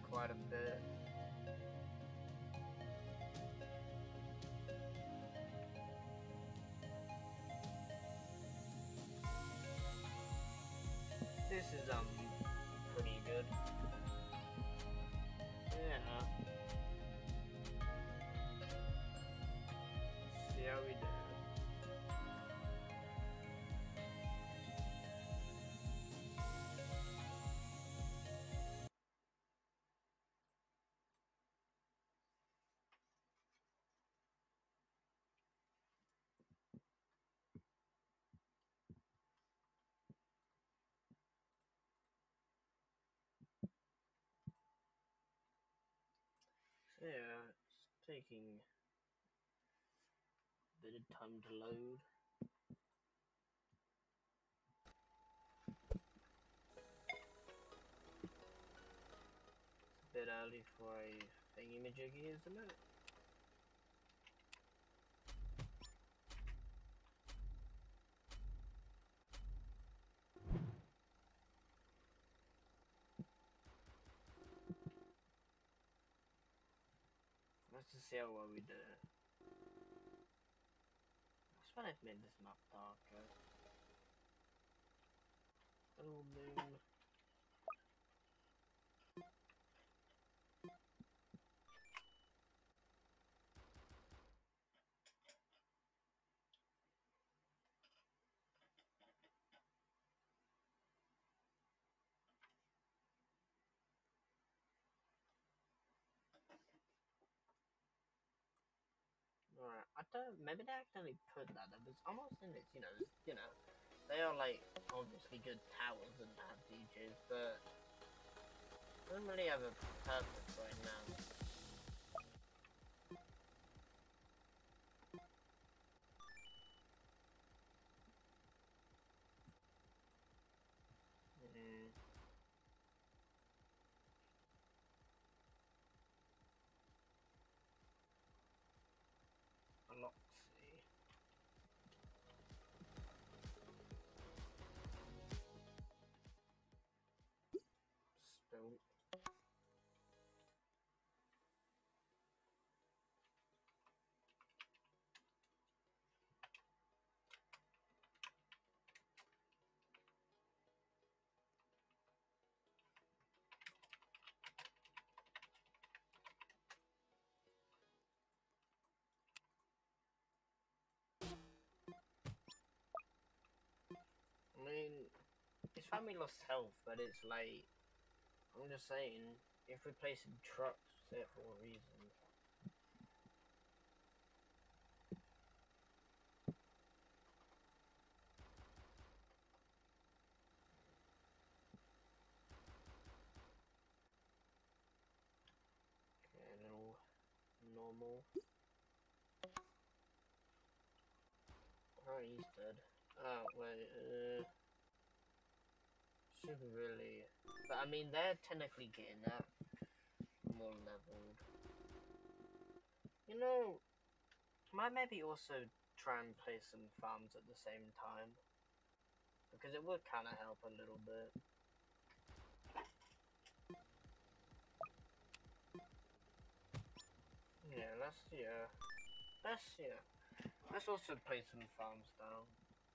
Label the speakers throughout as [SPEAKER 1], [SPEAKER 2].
[SPEAKER 1] quite a bit. This is pretty good. Yeah. Let's see how we do. So yeah, it's taking a bit of time to load. It's a bit early for a thingy-majiggy, isn't it? Let's just see how well we do. That's when I've made this map darker. Little moon. Alright, I don't. Maybe they accidentally put that. There was almost in this, they are like obviously good towers and have DJs, but don't really have a purpose right now. Mm. Aloxy. Spill. I mean, his family lost health, but it's like, I'm just saying, if replacing trucks, say it for a reason. Okay, a little normal. Oh, he's dead. Oh, wait, should really. But I mean, they're technically getting that more leveled. You know, might maybe also try and play some farms at the same time. Because it would kind of help a little bit. Yeah, let's also play some farms down.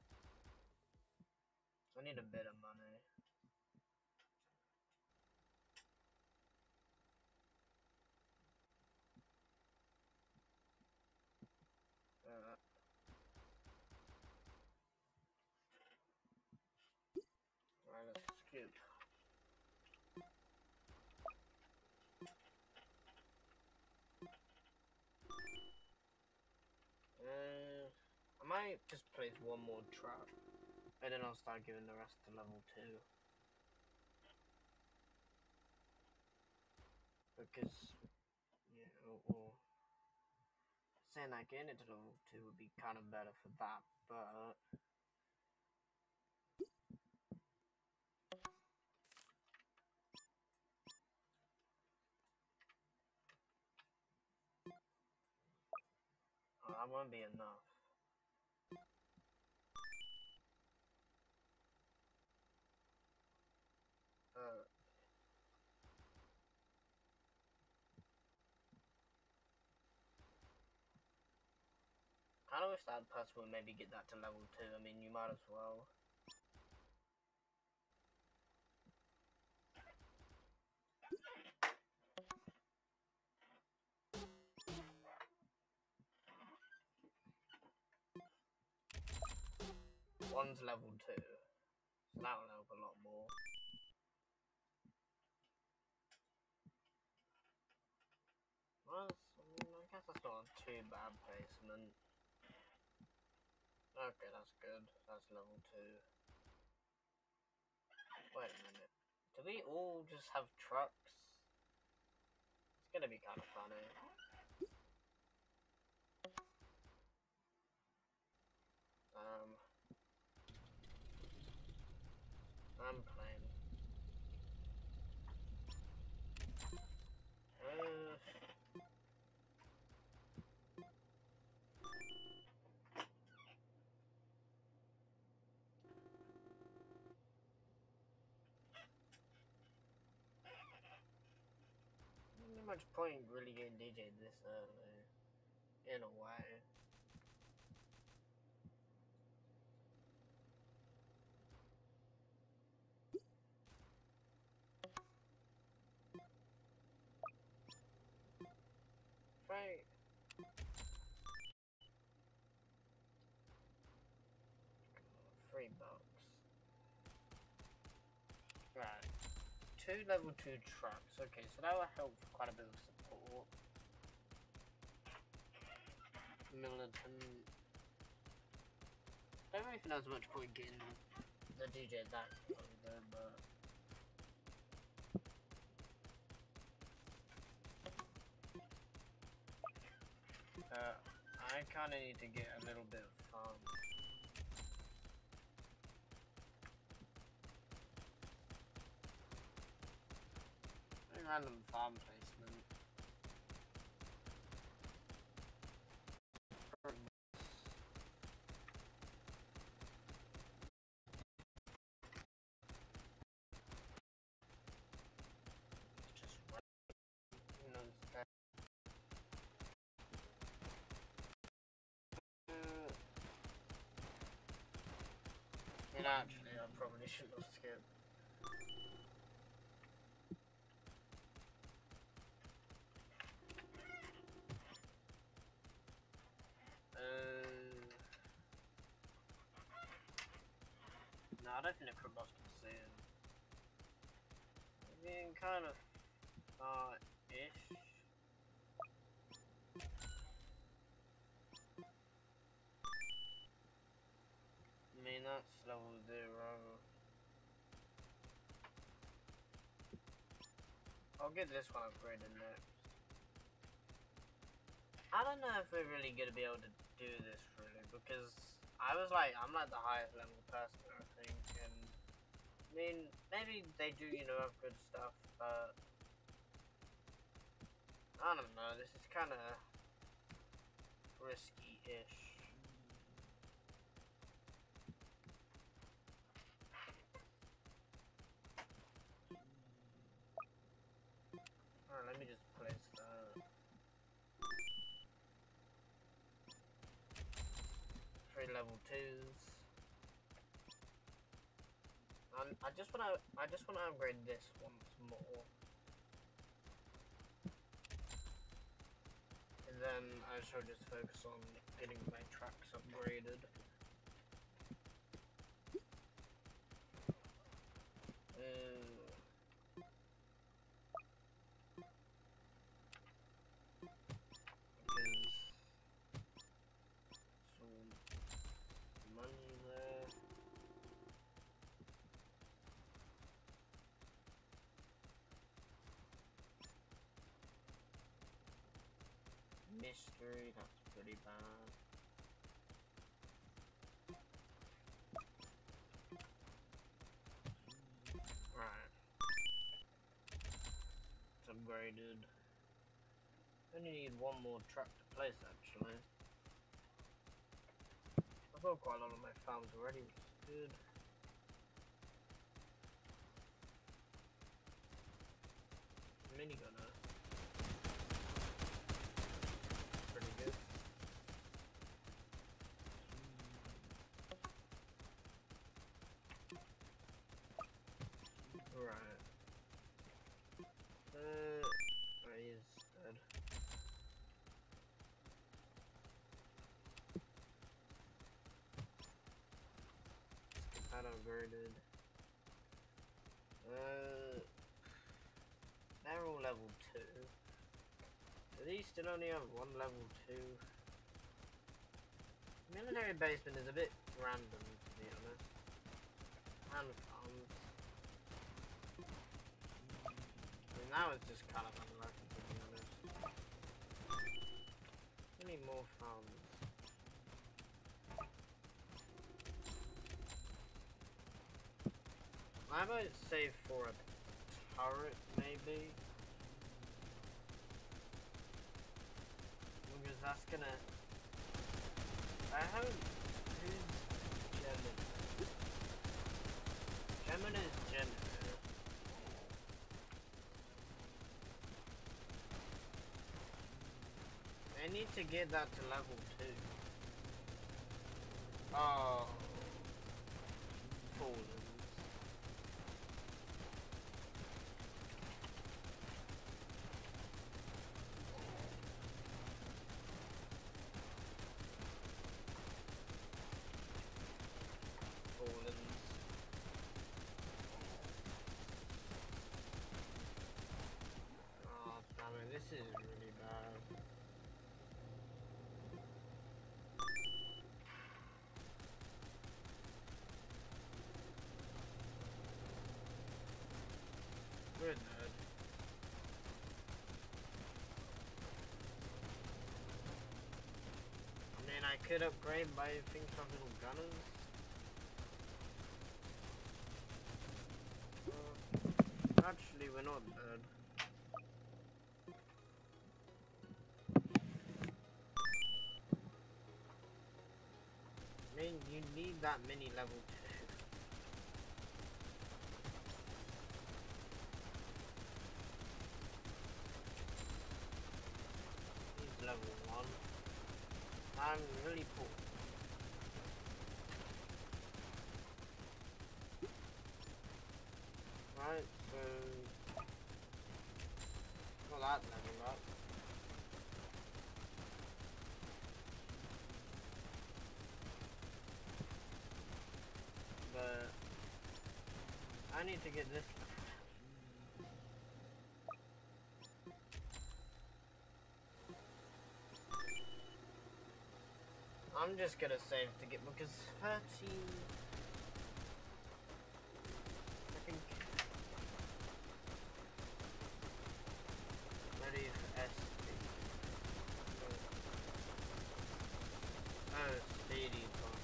[SPEAKER 1] I need a bit of money. Uh, right, let's skip. I might just place one more trap, and then I'll start giving the rest to level 2. Because, yeah, or saying that getting it to level 2 would be kind of better for that, but that won't be enough. Uh, kind of wish that person would maybe get that to level 2. I mean, you might as well. One's level 2, so that will help a lot more. Well, I guess that's not a too bad placement. Okay, that's good. That's level 2. Wait a minute. Do we all just have trucks? It's gonna be kind of funny. I'm playing. Not much point really getting DJ this early, in a way. Right. $3. Right. 2 level 2 trucks. Okay, so that will help for quite a bit of support. Militant. I don't really think there's much point getting the DJ that over, but I kinda need to get a little bit of fun. Random farm placement. Just and actually, I probably should have skipped. No, I don't think the Kribos can see him. Being kind of far-ish. I mean, that's level 0. I'll get this one upgraded next. I don't know if we're really gonna be able to do this really, because I'm like the highest level person, I think, and I mean, maybe they do, have good stuff, but I don't know, this is kind of risky-ish. Alright, let me just place that. 3 level 2s. I just wanna upgrade this once more. And then I shall just focus on getting my tracks upgraded. Money there. Mystery, that's pretty bad. Right. It's upgraded. Only need one more truck to place actually. I've got quite a lot of my farms already, which is good. Minigunner. Pretty good. that upgraded. They're all level 2. Do these still only have one level 2? Military basement is a bit random, to be honest. And farms. I mean, now it's just kind of unlucky, to be honest. We need more farms. I might save for a turret, maybe. Because that's gonna... I hope... Who's Gemini? Gemini's Gemini. I need to get that to level 2. Oh. Fallens. Oh, damn it, this is really bad. We're dead. I mean, I could upgrade by things from little gunners. Actually, we're not dead. I mean, you need that many level 2. He's level 1. I'm really poor. Right, so... Not that level up. But... I need to get this level. I'm just gonna save to get, because 13... I think... Ready for SD. Oh, speedy boss.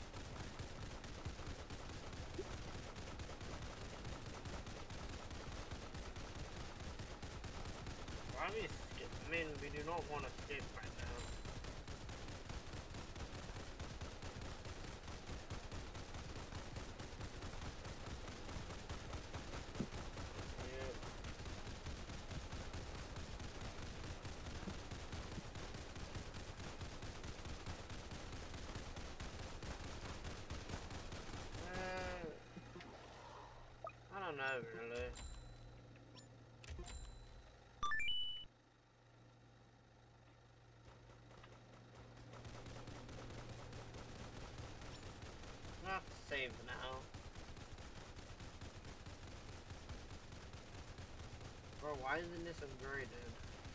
[SPEAKER 1] Why are we skip? I mean, we do not want to skip right now. I don't know, really. I have to save now. Bro, why isn't this upgraded?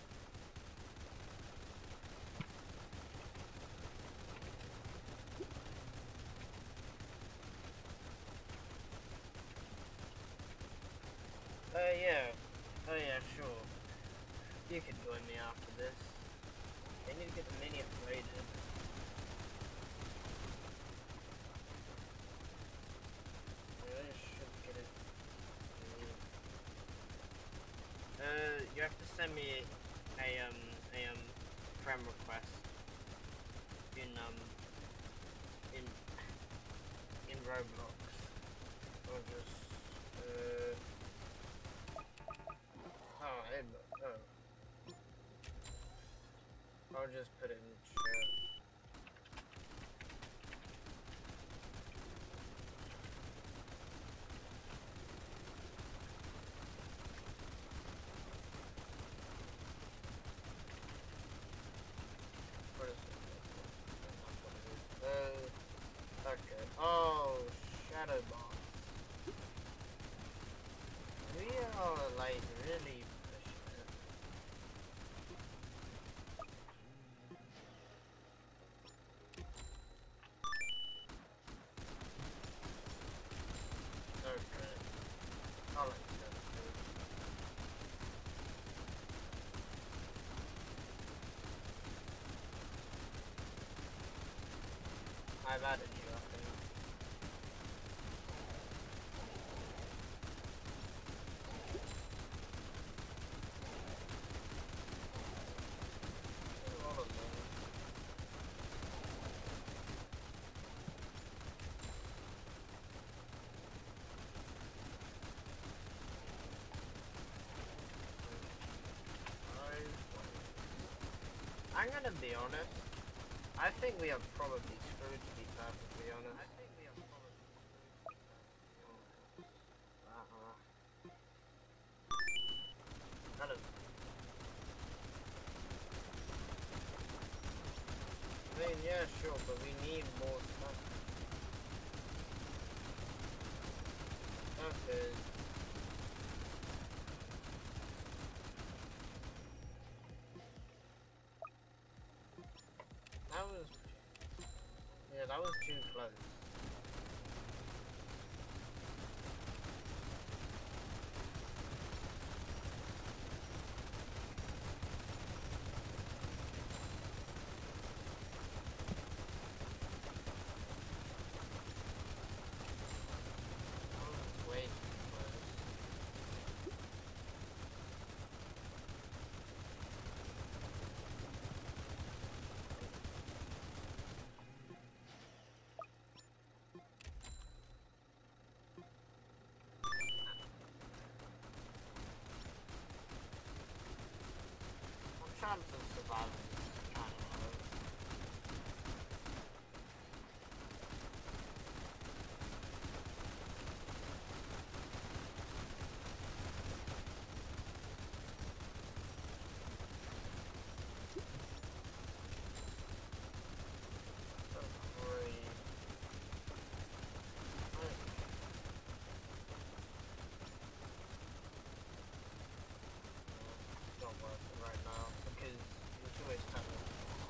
[SPEAKER 1] Yeah. Oh yeah, sure. You can join me after this. I need to get the mini upgraded. I should get it. You have to send me a friend request in Roblox. Or just I'll just put it in chat. What is it? Okay. Oh, Shadow Bomb. he's really pushing it. Okay. I'll let you go. I've added you, I think. All of them. I'm gonna be honest. I think we are probably screwed, to be perfectly honest. I think we are probably screwed, to be perfectly honest. Kind of. I mean, yeah, sure, but we need more stuff. Okay. That was... Yeah, that was too close. That was way too close. Chance of surviving is kind of low. So great. It's not worth it right now because it's always kind of...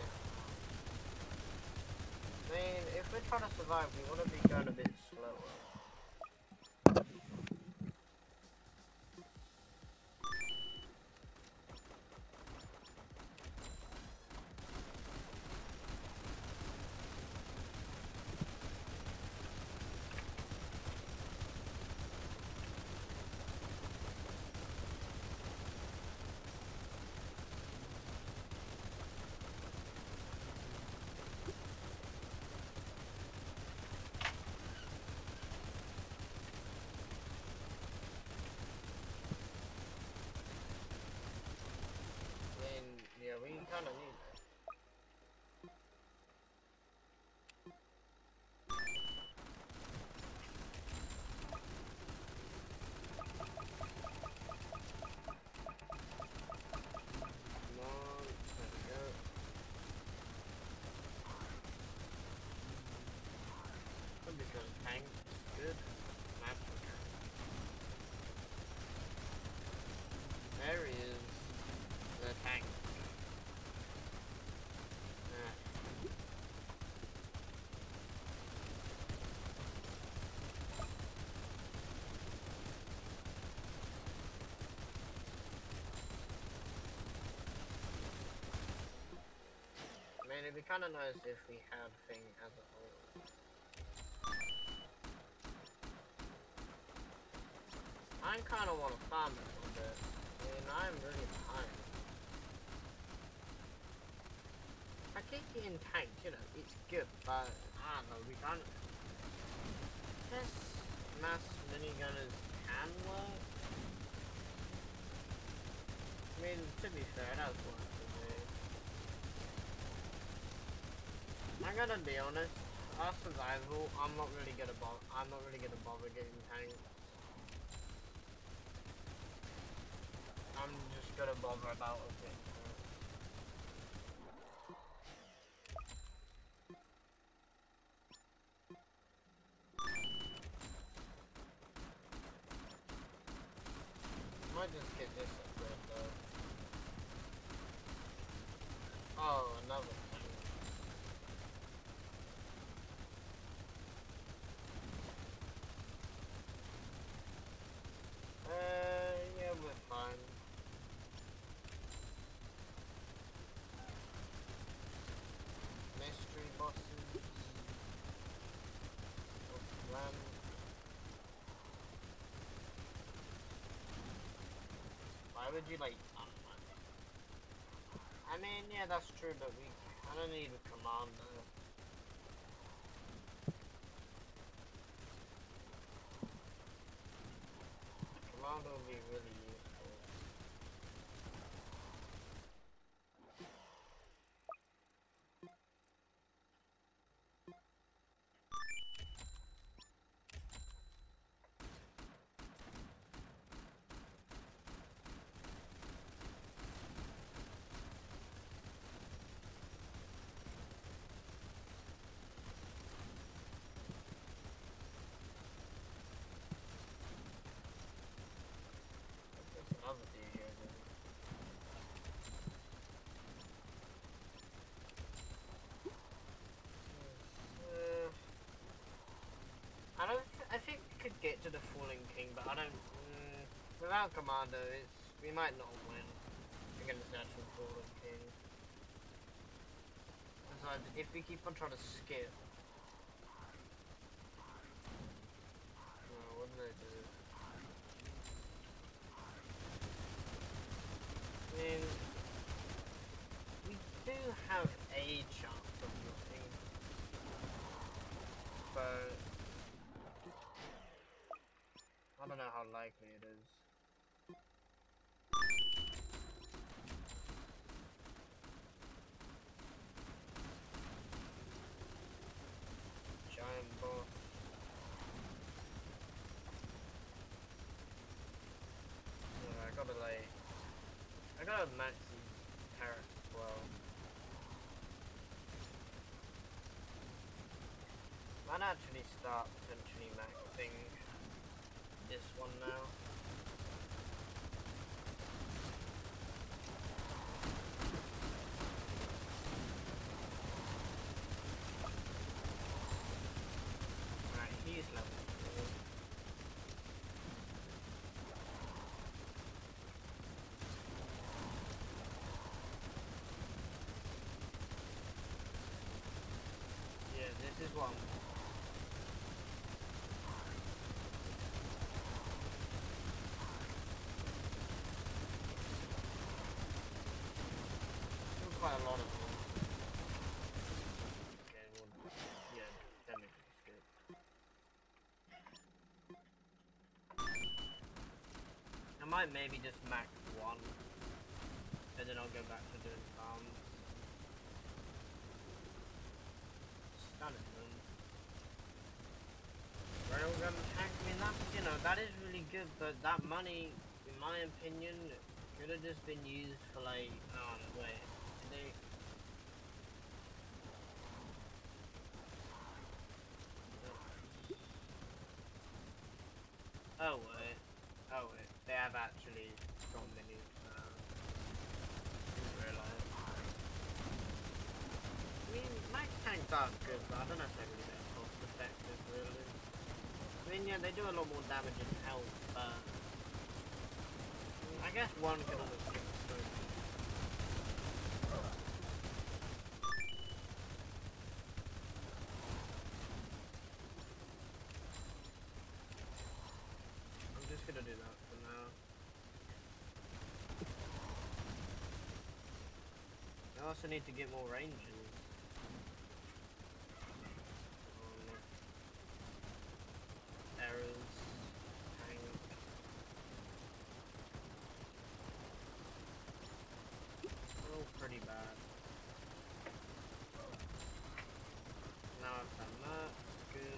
[SPEAKER 1] I mean, if we're trying to survive, we want to be going a bit slower. Yeah, we kind of need that. Come on, there we go. Somebody's got a tank. Good. Natural tank. There is the tank. I mean, it'd be kind of nice if we had thing as a whole. I kind of want to farm it a little bit. I mean, I'm really behind. I keep getting tanked, you know, it's good, but I don't know, we can't... Yes, mass minigunners can work. I mean, to be fair, it has worked for me. I'm gonna be honest, our survival, I'm not really gonna bother getting tanked. I'm just gonna bother about a bit. might just get this upgrade though. Oh, another thing. Yeah, we're fine. Mystery bosses. Run. Why would you like? I mean, yeah, that's true, but I don't need a commander. Commander would be really useful. There's another dude here. I think we could get to the Fallen King, but I don't. Without Commander, we might not win against the actual Fallen King. Besides, if we keep on trying to skip, what do they do? I mean, we do have a chance of winning, but I don't know how likely it is. Giant boss. I gotta max these carrots as well. Might actually start potentially maxing this one now. Alright, he's level 4. Yeah, this is what I'm... Quite a lot of them. Okay, well, yeah, technically it's good. I might maybe just max one, and then I'll go back to doing farms. Stunning them. Railgun tank, I mean that's, you know, that is really good, but that money, in my opinion, could have just been used for like, oh no, wait. Oh wait, they have actually got minis now. Didn't realise. I mean, max tanks are good, but I don't know if they're really that cost effective, really. I mean, yeah, they do a lot more damage and health, but I guess one could almost get the scope. I'm just gonna do that for now. I also need to get more ranges. Errors. Tank. Oh, pretty bad. Now I've done that. Good.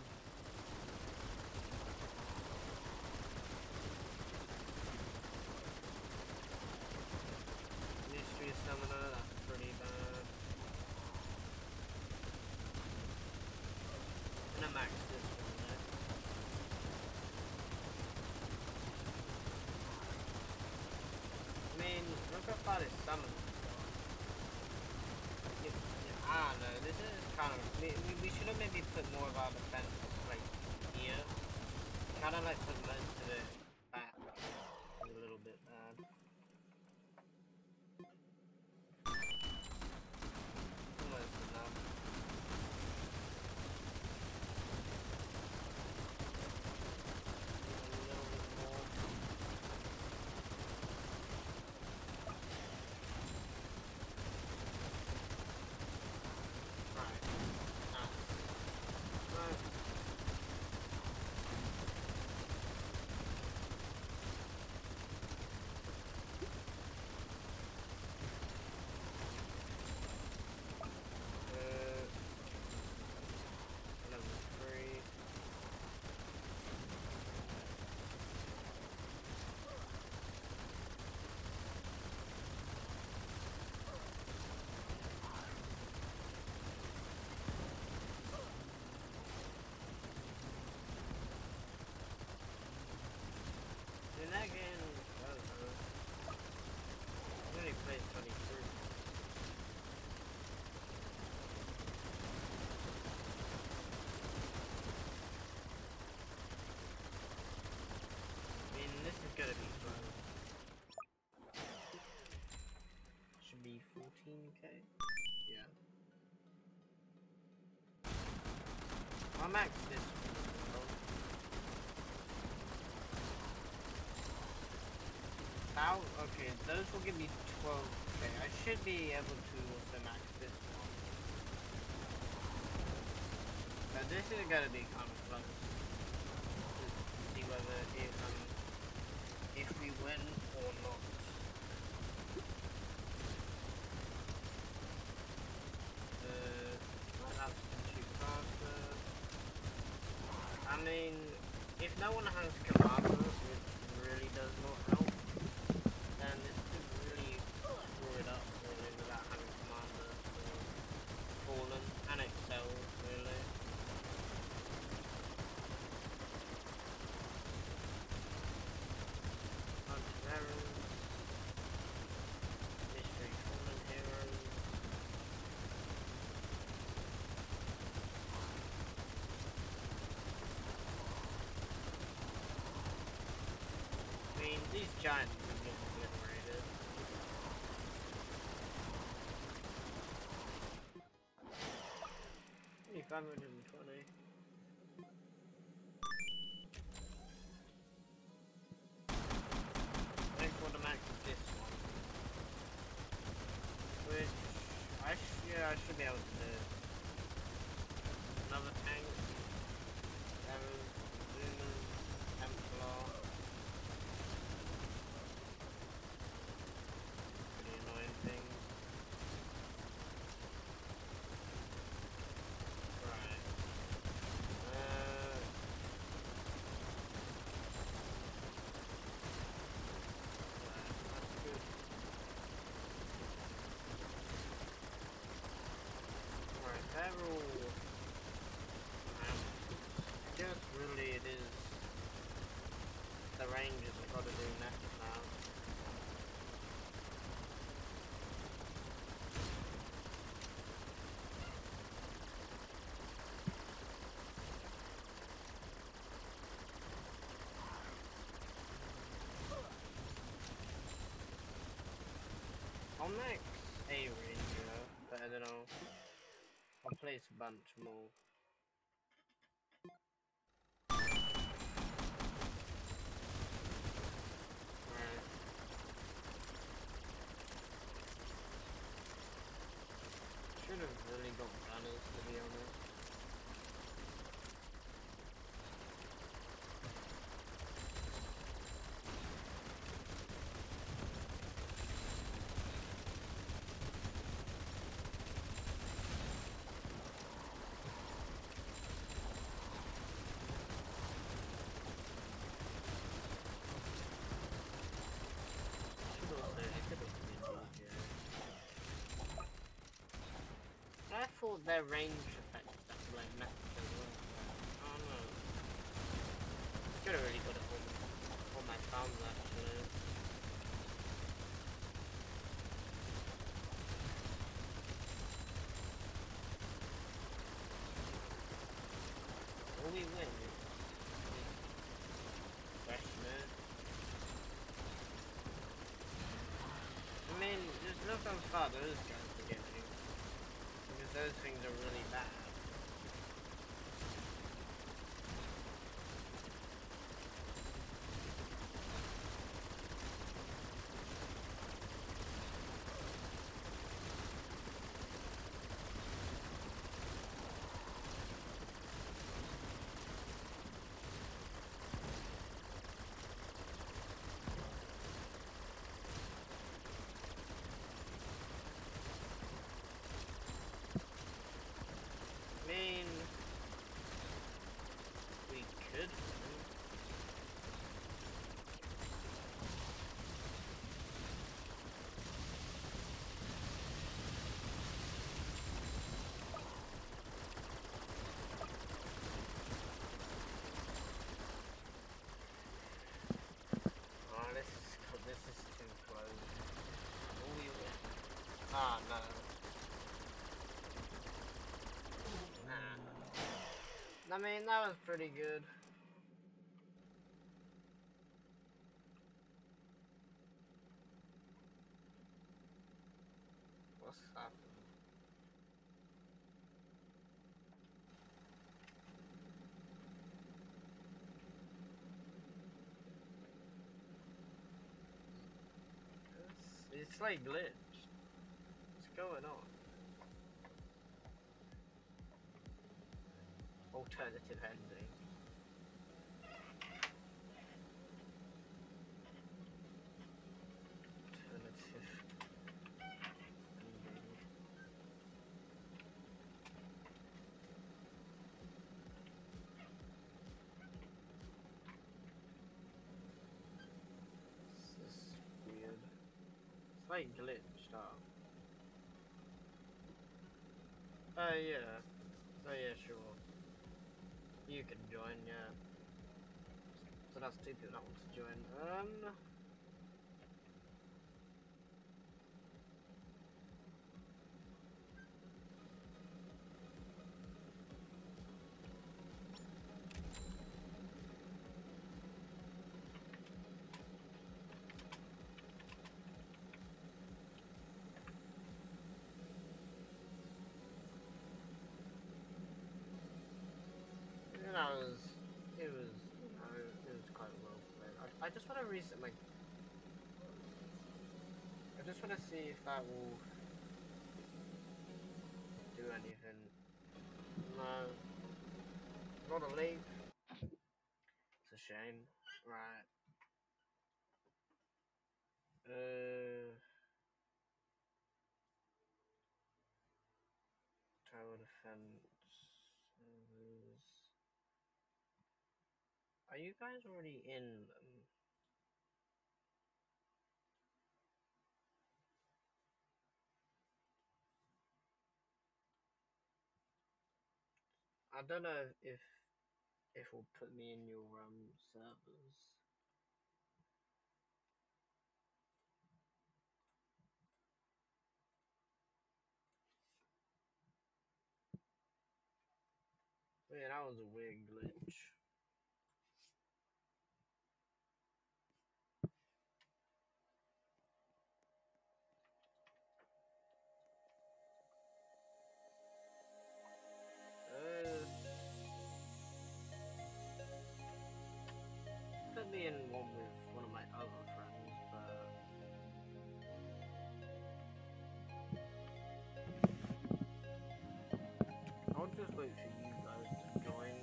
[SPEAKER 1] Mystery Summoner, that's pretty bad. about this summon? I don't know, this is kind of... We should have maybe put more of our defense, like, here. Kind of like put most of it back. It's a little bit bad. Almost enough. A little bit more. Right. Right. Level 3. In that game, I don't know. I only played 23. I mean, this is gonna be fun. Should be 14k? Yeah. I'll max this one as well. Okay, those will give me 12k. I should be able to also max this one. But this is gonna be kind of close. To see whether if we win or not. Might have to shoot faster. I mean, if no one has commander, which really does not help, then this could really screw it up really without having commander or fallen and excel really. Bunch of errors. Mystery fallen heroes. I mean, these giants are getting obliterated. Only 520. Thanks for the max of this one. Which, yeah, I should be able to do. Another tank. Arrows, Lunas, Templar. Pretty annoying things. Right. That's good. Right, they're all... I guess really it is the Rangers I've got to do next now. I'll max a Ranger, but I don't know. I'll place a bunch more. Right. Should have really got gunners to be honest. I thought their range effects that were like messed as well. Oh no. Could have really got it all my thumbs actually. we win? Question it. I mean, there's nothing far those guys are getting. Because those things are really bad. I mean, we could win. Oh, this is too close. Oh, we win. Ah, no. Nah. I mean, that was pretty good. What's happening? It's like glitched. What's going on? Alternative ending. Alternative ending. This is weird. It's like glitched up. Yeah. Oh yeah, sure. You can join, yeah. So that's two people that want to join. It was quite well played. I just want to reset my. I just want to see if that will do anything. No, not a leap. It's a shame. Right. Tower defense. Are you guys already in them? I don't know if it will put me in your servers. But yeah, that was a weird glitch. Put me in one with one of my other friends, but I'll just wait for you guys to join.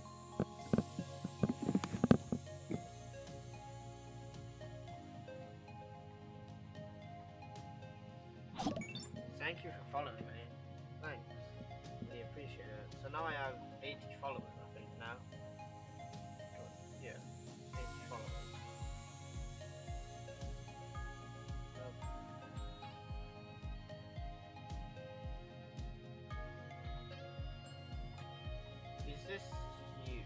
[SPEAKER 1] Thank you for following me. Thanks. Really appreciate it. So now I have 80 followers, I think, now. Yeah, 80 followers. Is this you?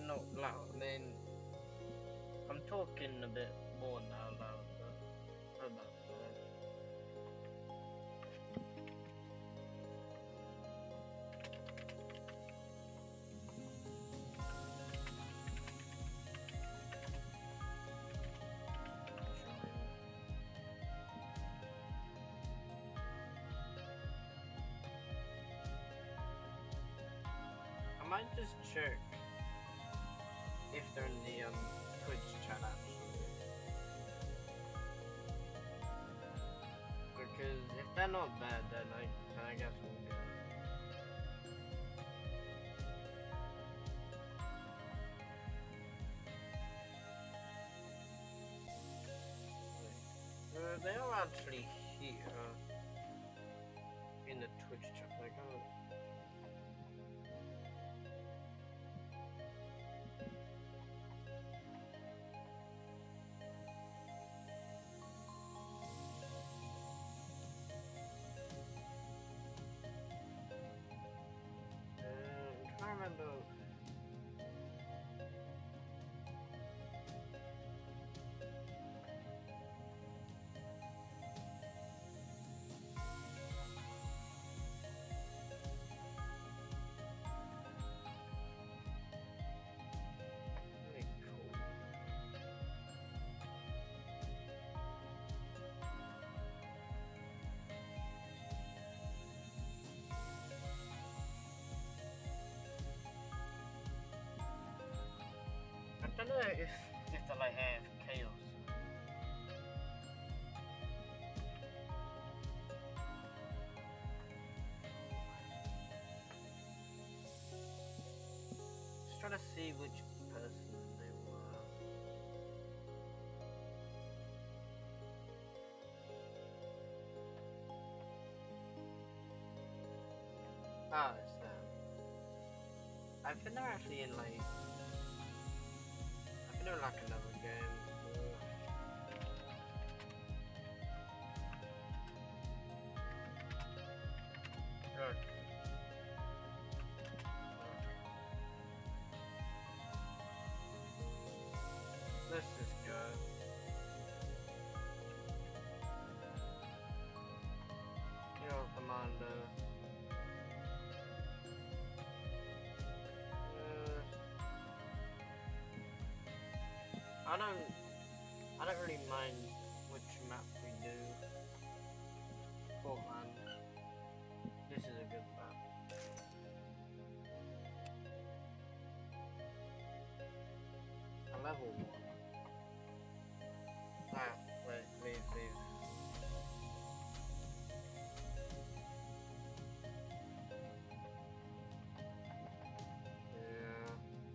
[SPEAKER 1] not loud. I mean, I'm talking a bit more now loud, but about that. I might just check if they're in the Twitch chat actually, because if they're not bad, then I guess we'll go. They are actually here in the Twitch chat. Like, oh. I'm trying to remember. Really cool. I don't know if they're like AFK or something. Just trying to see which person they were. Ah, it's them. I think they're actually in like. I think they're in like another game. Right. Let's just go. You're commander. I don't really mind which map we do. Portland. This is a good map. A level 1. Ah, wait, leave. Yeah.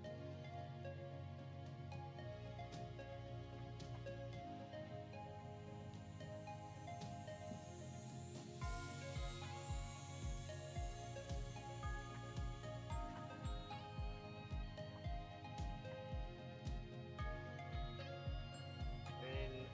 [SPEAKER 1] I mean,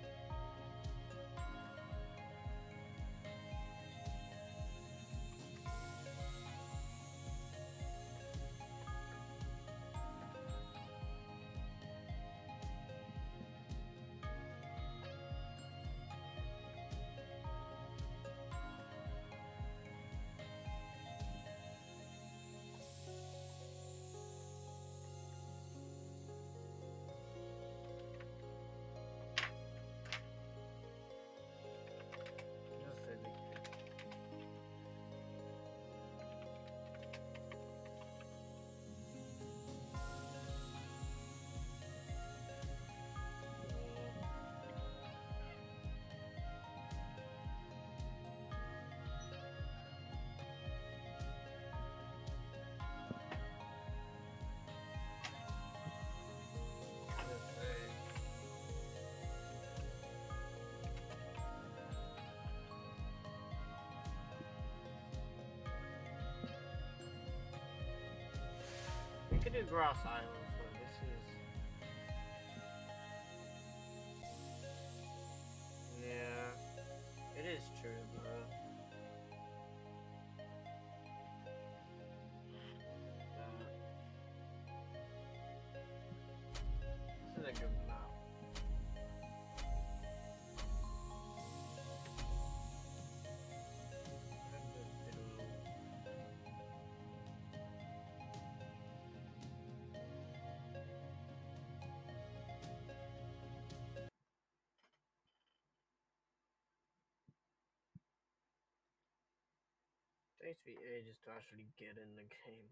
[SPEAKER 1] just say the just say. We could do Grass Islands, but this is. Yeah, it is true, but. Takes me ages to actually get in the game.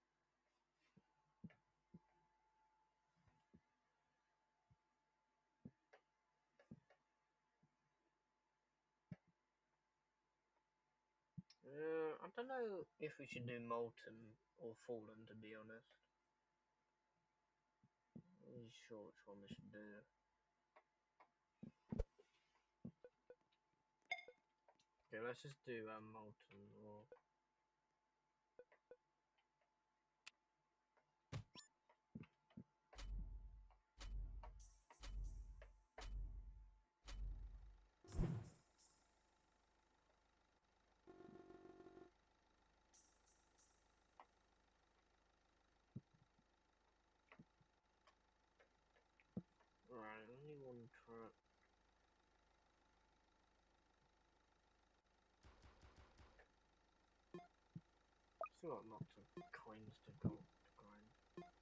[SPEAKER 1] I don't know if we should do Molten or Fallen, to be honest. I'm not sure which one we should do. Okay, let's just do Molten or... Right, only one track. Still got lots of coins to go to grind.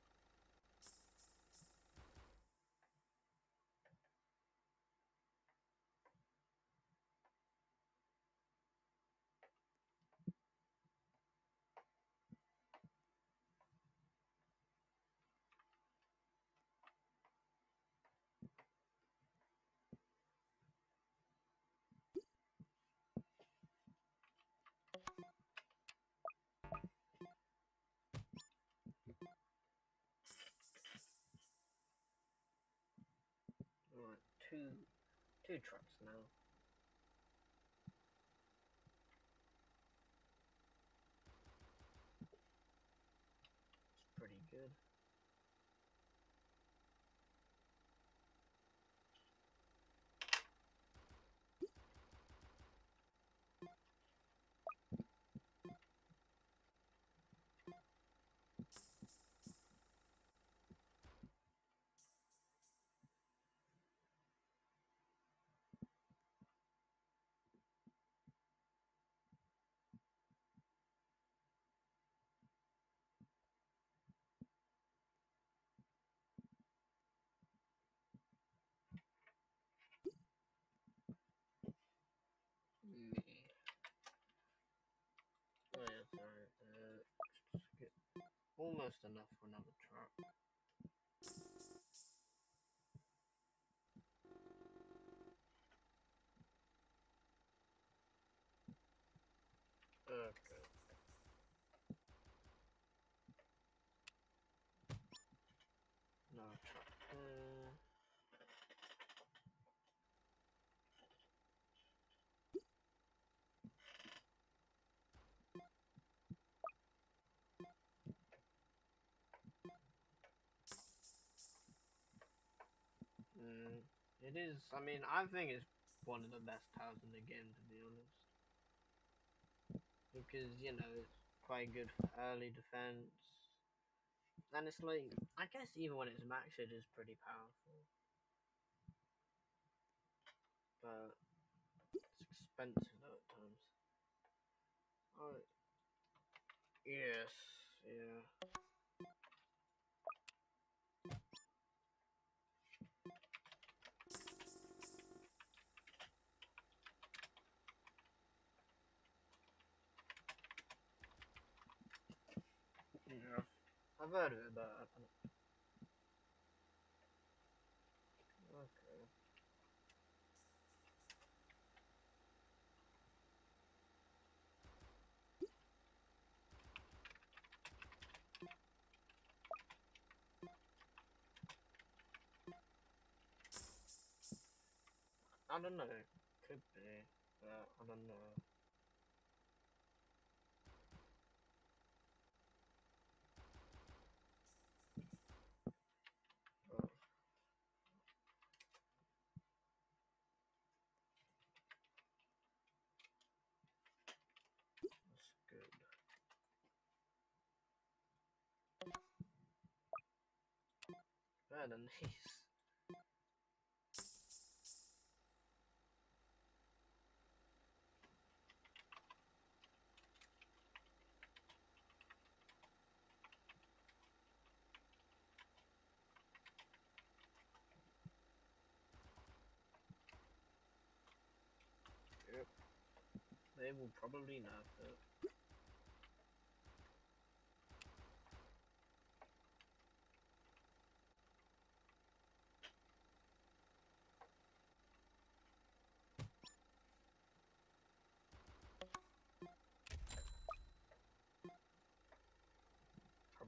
[SPEAKER 1] Alright, two tracks now. It's pretty good. Me. Oh yeah, sorry. Just get almost enough for another track. Okay. Another track there. It is, I mean, I think it's one of the best towers in the game, to be honest. Because, you know, it's quite good for early defense. And it's like, I guess even when it's maxed, it is pretty powerful. But it's expensive though at times. Oh, yes, yeah. Yeah. I've heard of it, but I don't know. Okay. I don't know. Could be. But I don't know. Oh, that's good. Better than these. Yep. They will probably nerf it.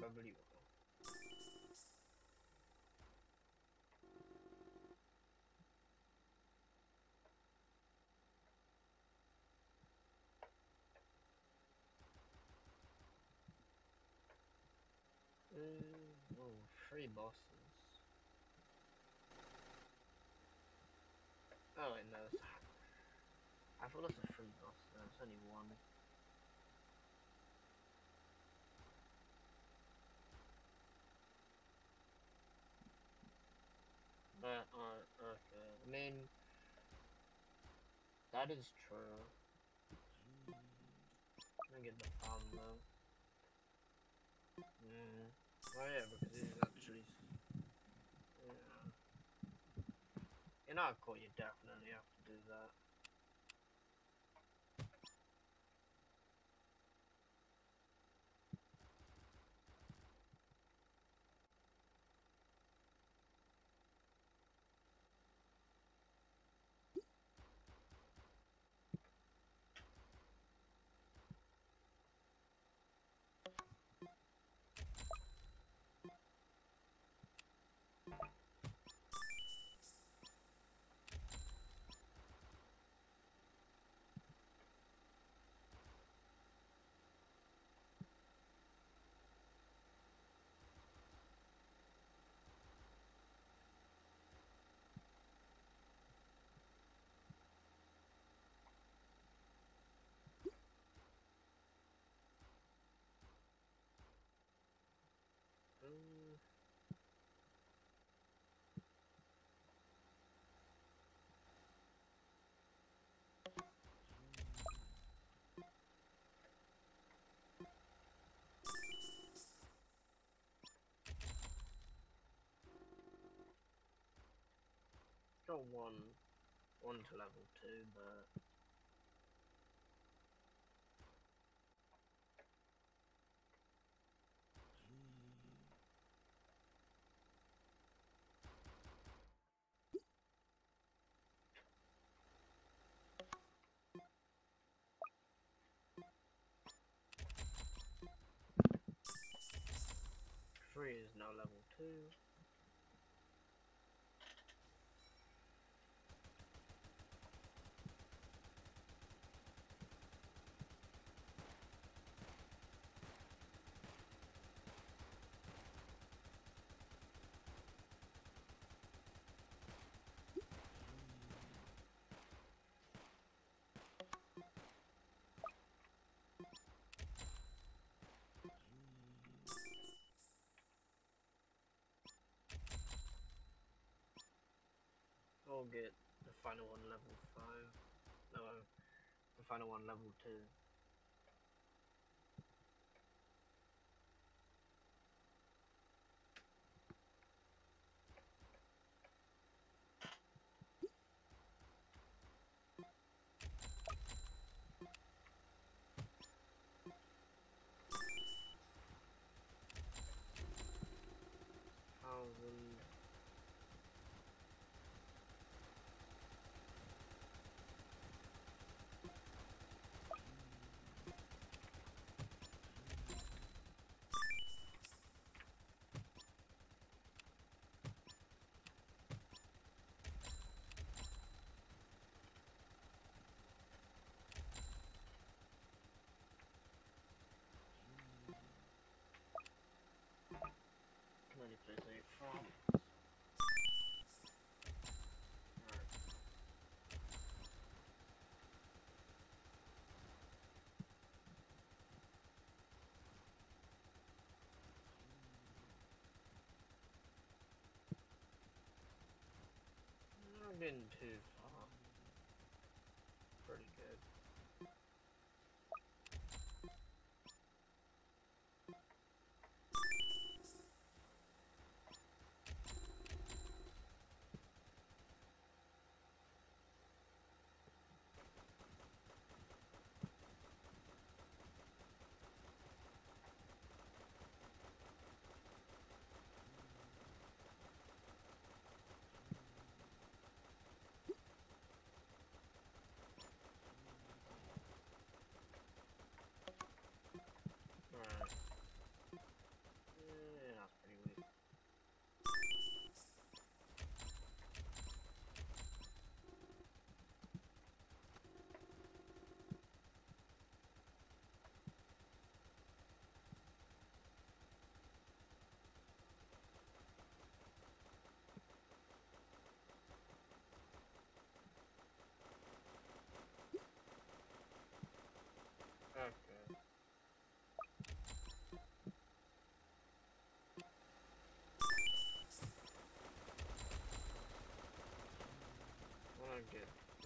[SPEAKER 1] probably will. Oh, 3 bosses. Oh wait, no, I thought it was a 3 boss. No, it's only one. Okay. I mean, that is true. Let me get the farm though. Oh yeah, because this is actually. Yeah. In our court, you definitely have to do that. Mm, got one to level 2, but 3 is now level 2. I'll get the final one level 5. No, the final one level 2. Thousand. Can only place 8 farms. Right. Not getting too far. Pretty good. Okay.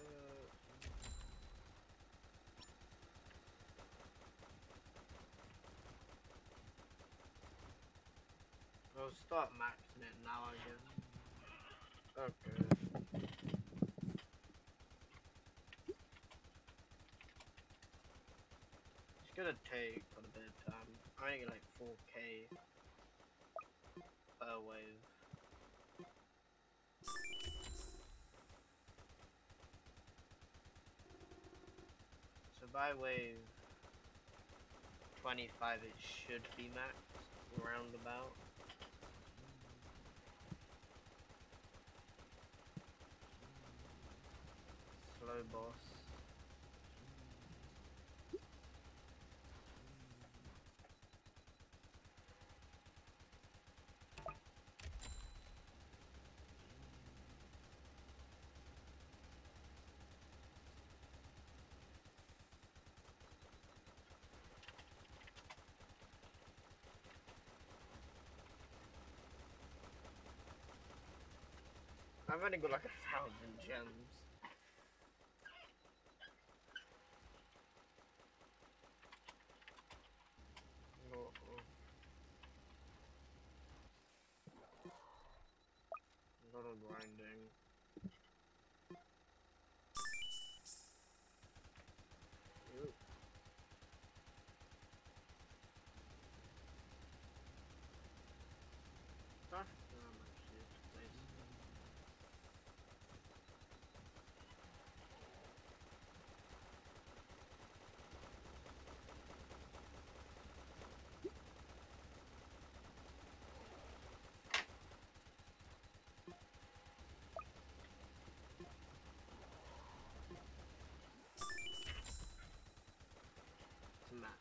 [SPEAKER 1] I'll start maxing it now, I guess. Okay. It's gonna take quite a bit of time. I get like 4K per wave. So by wave 25 it should be maxed, roundabout. Slow boss. I've only got like 1,000 gems. Oh, oh. A lot of grinding. Ooh. Stuff. It's max.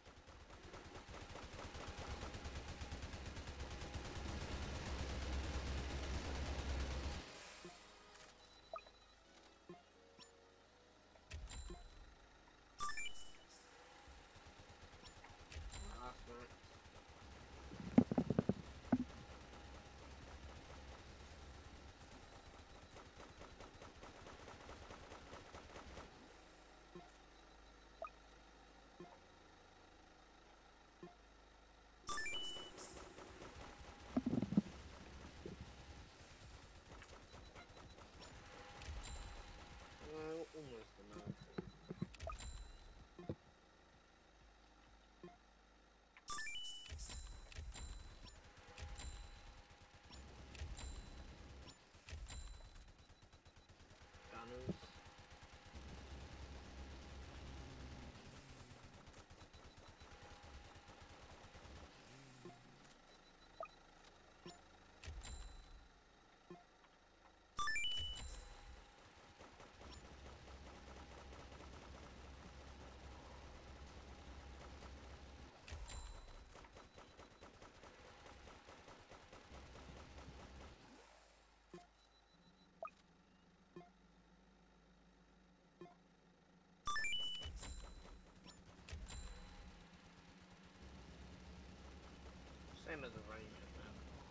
[SPEAKER 1] Last max. Almost enough. Gunners. Same as a ranger now.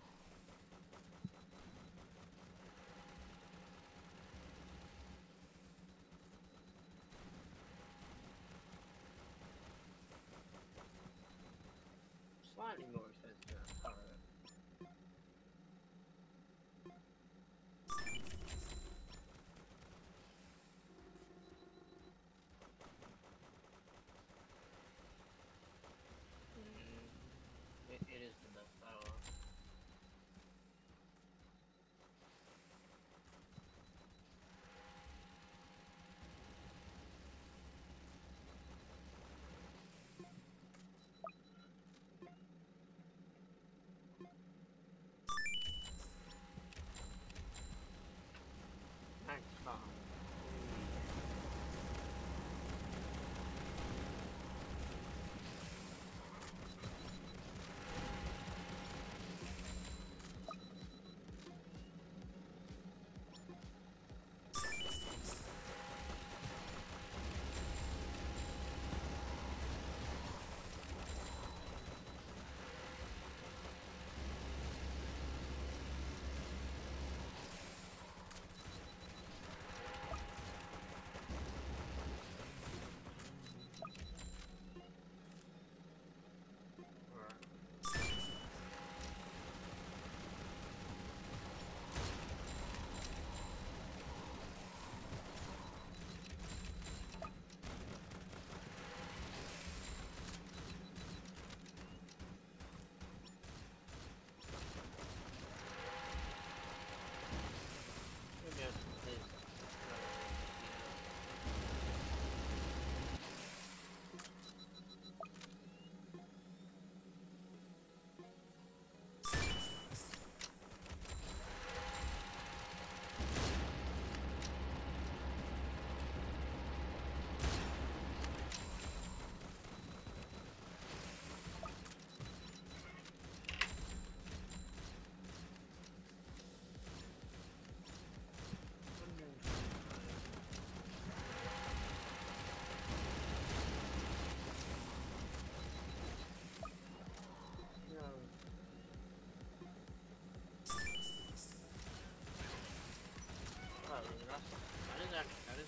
[SPEAKER 1] Slightly more expensive than a turret. It is the best power.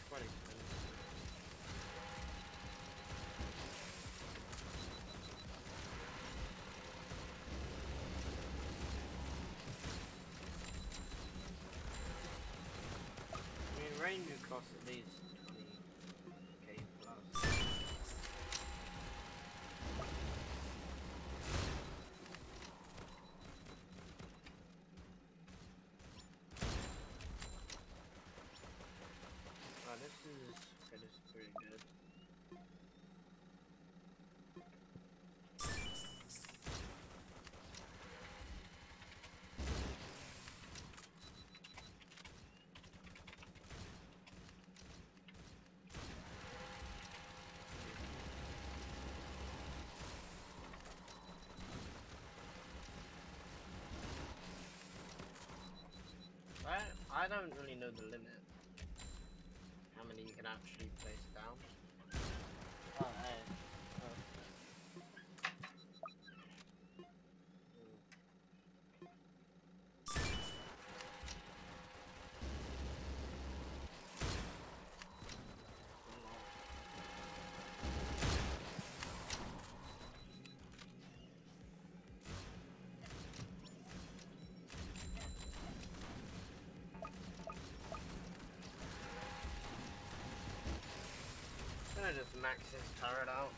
[SPEAKER 1] quite expensive. I mean, Ranger costs at least 20k plus. Oh, this is pretty good. I don't really know the limit. How many you can actually place down. Oh, hey. Oh. I'm gonna just max his turret out.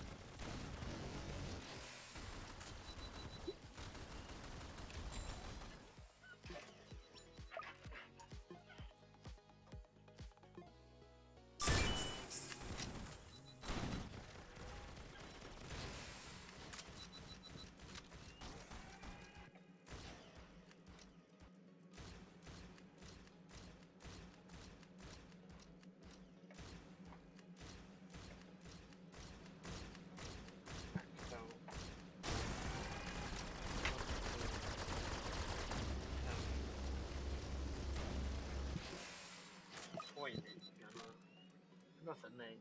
[SPEAKER 1] Poison gunner. What's that name?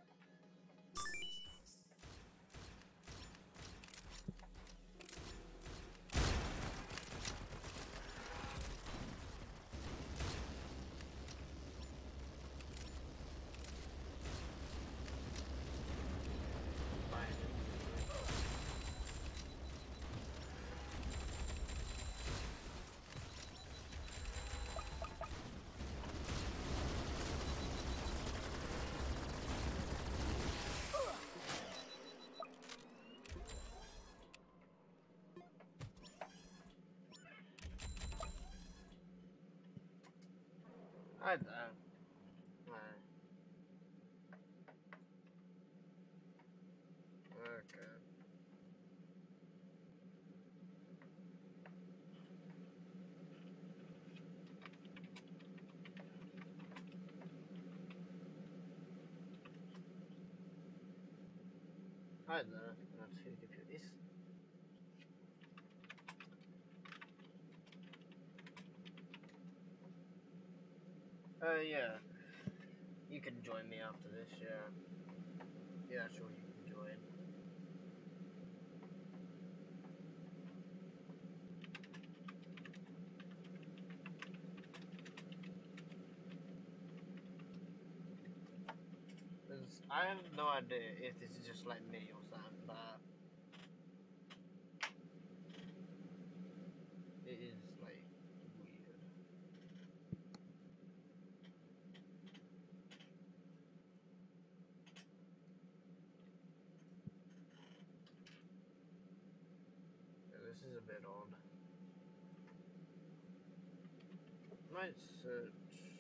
[SPEAKER 1] I don't know. Okay. I don't know. That's who to put this. Yeah. You can join me after this, yeah. Yeah, sure, you can join. I have no idea if this is just like me or something, but it is like weird. Yeah, this is a bit odd. Might search.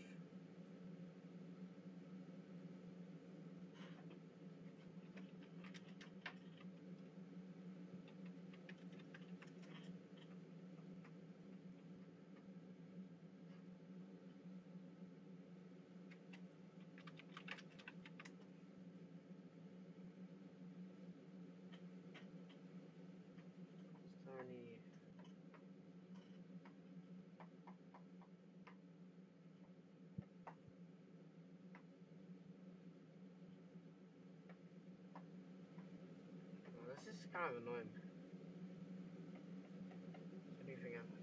[SPEAKER 1] Is there any? Oh, this is kind of annoying. Is there anything else?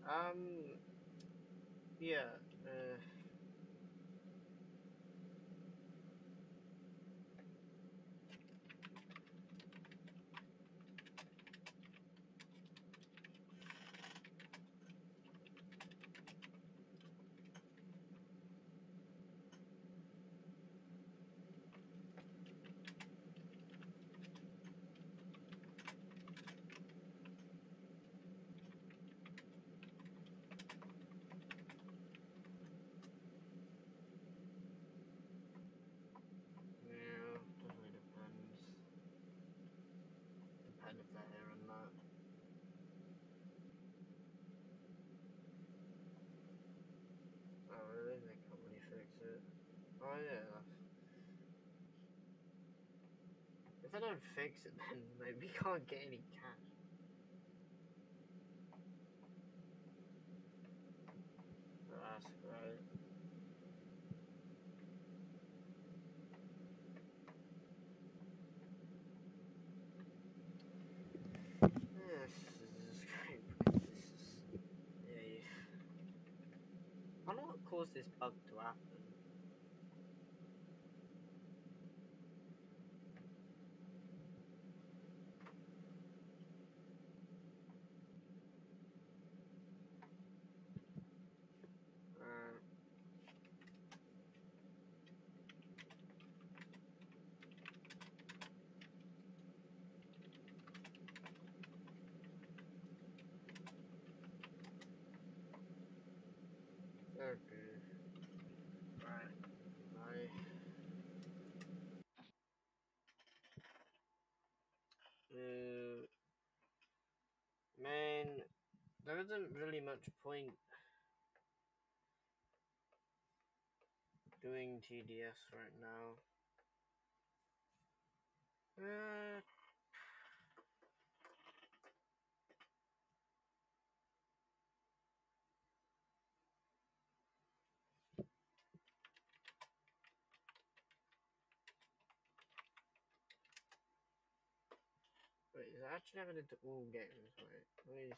[SPEAKER 1] Yeah. Yeah, definitely depends. Depend if they're here or not. Oh, really? They can't really fix it. Oh, yeah. If they don't fix it, then maybe we can't get any cash. That's great. Yes, this is great because this is. Yeah. I don't know what caused this bug to happen. Uh, okay. Right. Bye. Man, there isn't really much point doing TDS right now. Uh, wait, is it actually having it to all games? Wait, please.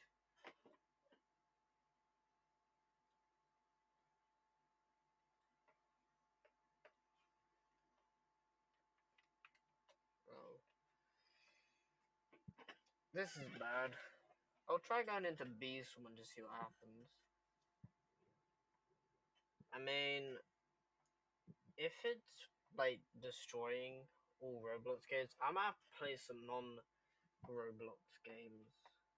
[SPEAKER 1] Oh, this is bad. I'll try going into Beast one to see what happens. I mean, if it's like destroying all Roblox games, I might have to play some non-Roblox games.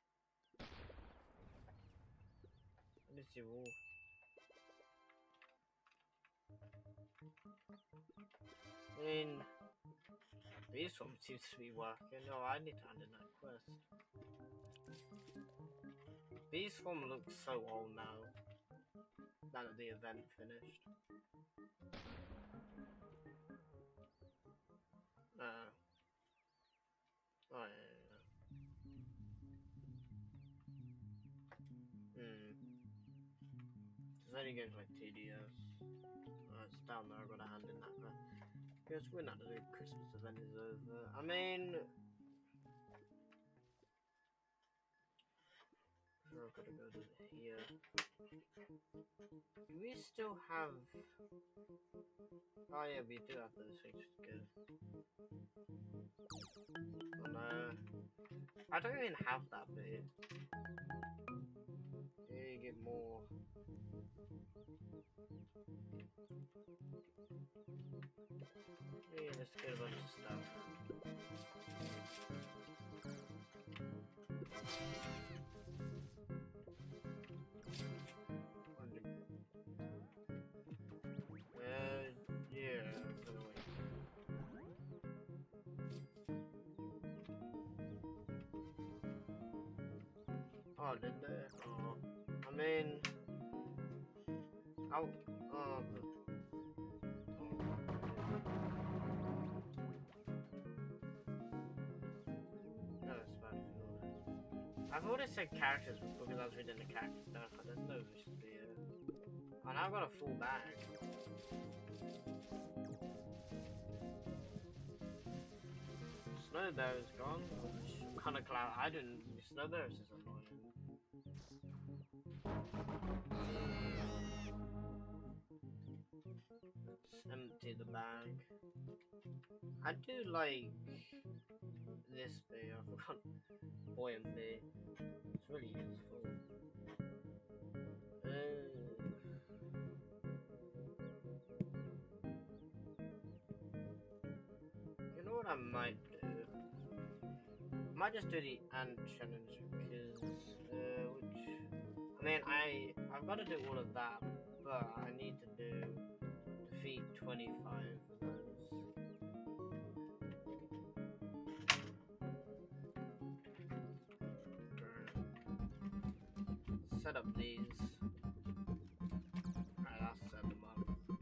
[SPEAKER 1] Let me see. Ooh. I mean, Beast one seems to be working. No, I need to hand in that quest. Beast one looks so old now. Now that the event finished. Uh, oh yeah. Hmm. There's only games like TDS. It's down there. I've got to hand in that. But yes, we're not the Christmas event is over. I mean, I've got to go to here. Do we still have? Oh yeah, we do have those things. Good. Oh no, I don't even have that bit. Yeah, you get more. Yeah, let's get a bunch of stuff. Yeah. So wait. Oh, did they? Oh, I mean, I. Oh, no, it's Battlefield. I've already said characters because I was reading the character stuff, but there's no wishes here. And I've got a full bag. Snow Bear is gone. Kind of glad I didn't. Snow Bear is annoying. Let's empty the bag. I do like this bee. I forgot buoyant bee. It's really useful. You know what I might do? I might just do the ant challenge because, which, I mean, I've got to do all of that, but I need to defeat 25 of those. Set up these. Alright, I'll set them up.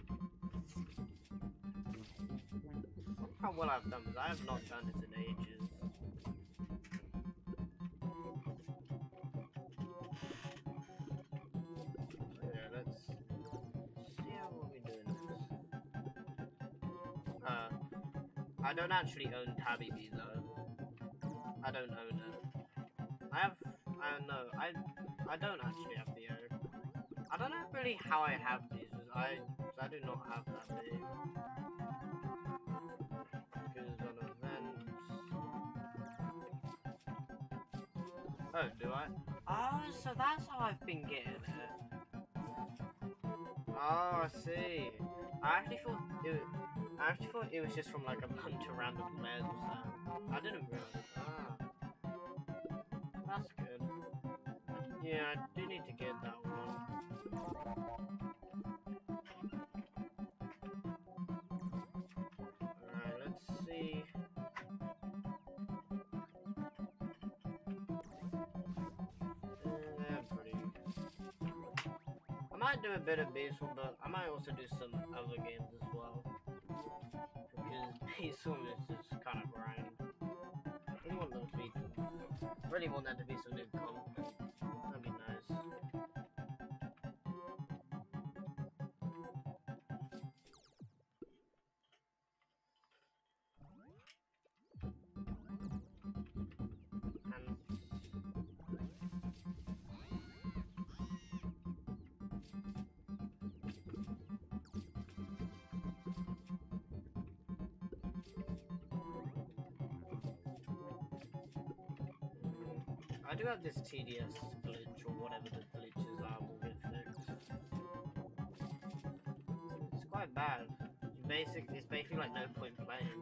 [SPEAKER 1] Look how well I've done this. I have not done this in ages. Yeah, let's see how we're doing this. I don't actually own Tabby Bee though. I don't own it. I don't actually have the O. I don't know really how I have these, I do not have that bee. Because on events... Oh, do I? Oh, so that's how I've been getting it. Oh, I see. I actually thought it was just from like a bunch of random players or something. I didn't realize. Ah, that's good. Yeah, I do need to get that one. Alright, let's see. They're pretty. I might do a bit of baseball, but I might also do some other games as well. Because baseball is just kind of grind. Really want that to be some new content. That'd be nice. I do have this TDS glitch, or whatever the glitches are, will get fixed. It's quite bad. It's basically like no point playing.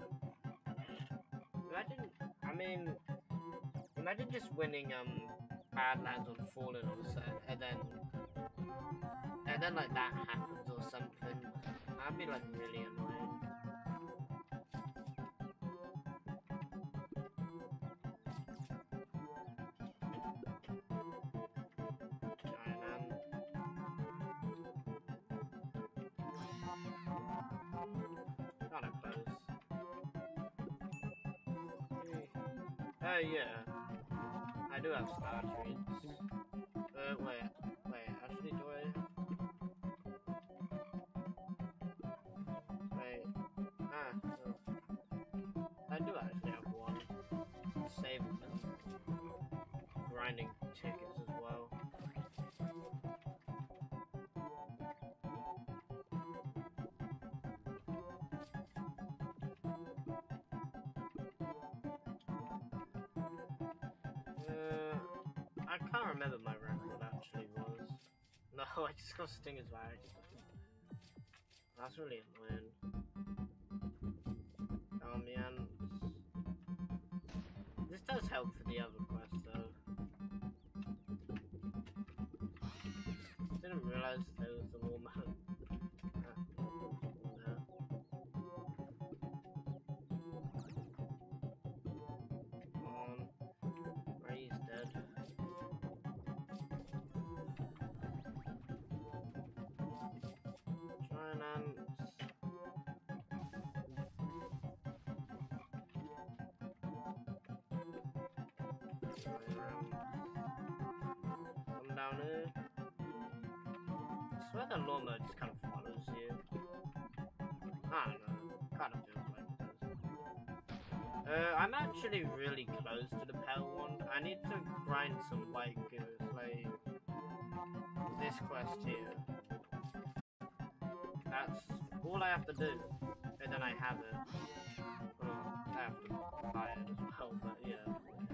[SPEAKER 1] Imagine just winning Badlands on Fallen or so, and then like that happens or something. That'd be like really annoying. Kinda close. Oh yeah. I do have star treats. Wait, actually do I? Wait. No. I do actually have one. Saving them. Grinding tickets as well. I can't remember my record actually was. No, I just got Stinger's back. That's really annoying. Oh man. This does help for the other quest though. Didn't realize there was a war mode. Ray's dead. Giant ants. Come down here. I swear the lawnmower just kind of follows you. I don't know. Kind of feels like it does. I'm actually really close to the Pale Wand. I need to grind some white goose, like... this quest here. That's all I have to do, and then I have it. Well, I have to buy it as well, but yeah.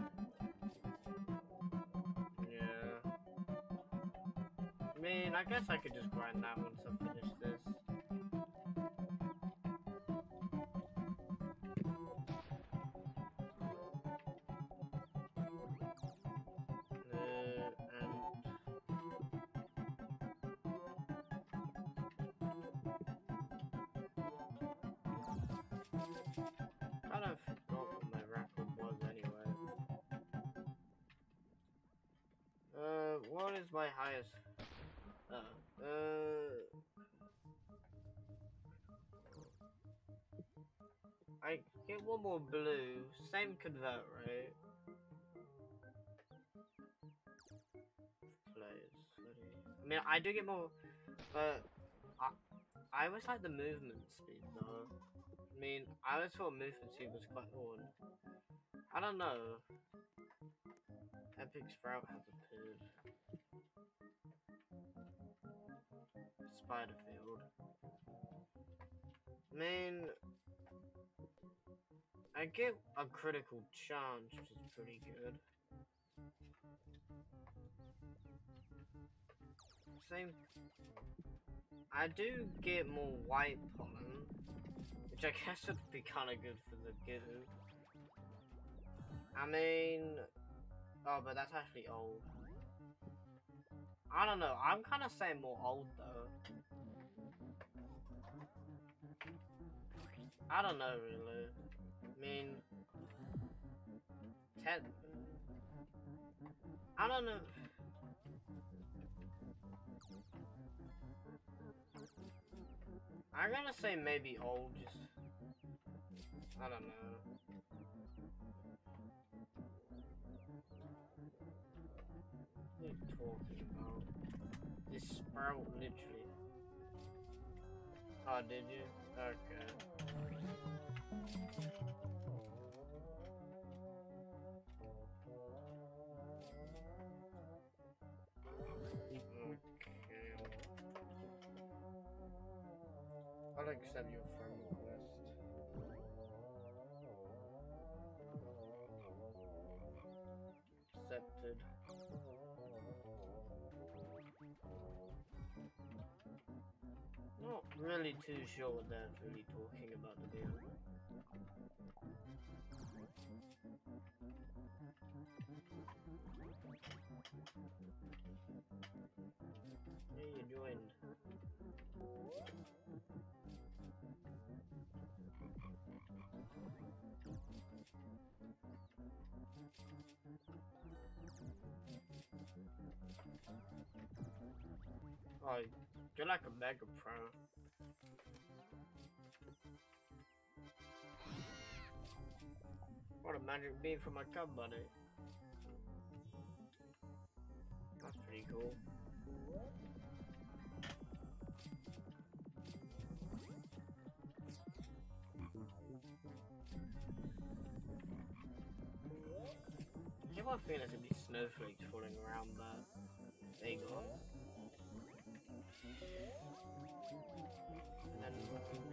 [SPEAKER 1] Yeah. I mean, I guess I could just grind that once I finish this. Kind of forgot what my record was anyway. What is my highest? I get one more blue. Same convert, right? I mean, I do get more, but I always like the movement speed though. I mean, I always thought movement speed was quite odd. I don't know. Epic Sprout has appeared. Spiderfield. I mean, I get a critical chance, which is pretty good. Same. I do get more white pollen, which I guess would be kind of good for the goo. I mean, oh, but that's actually old. I don't know. I'm kind of saying more old though. I don't know really. I mean, 10. I don't know. I'm gonna say maybe old. Just I don't know. What are you talking about? This sprout literally. Oh, did you? Okay. I'll accept your friend request. Accepted. Not really too sure what they're really talking about, to be honest. Hey, you joined. Oh, you're like a mega pro. What a magic beam for my cub buddy. That's pretty cool. I keep on feeling there's gonna be snowflakes falling around that. There you go. And then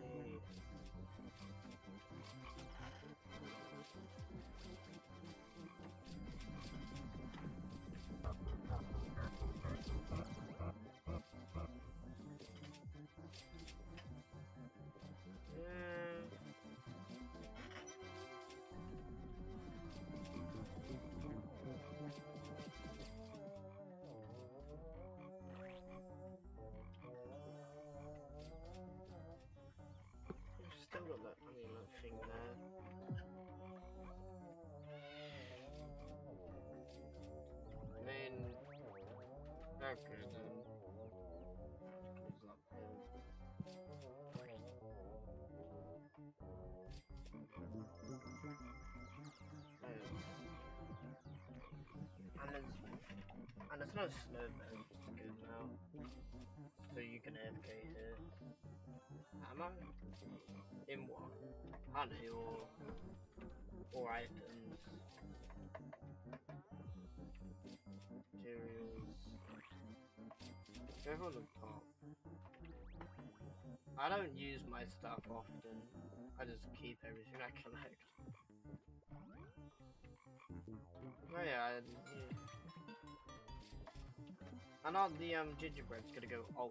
[SPEAKER 1] still got that funny little thing there. I mean, okay then. And there's no snow there, which is good now. So you can AFK here. Am I? In what? Honey or items? Materials. Go on the top. I don't use my stuff often. I just keep everything I collect. Oh yeah, I know the gingerbread's gonna go old.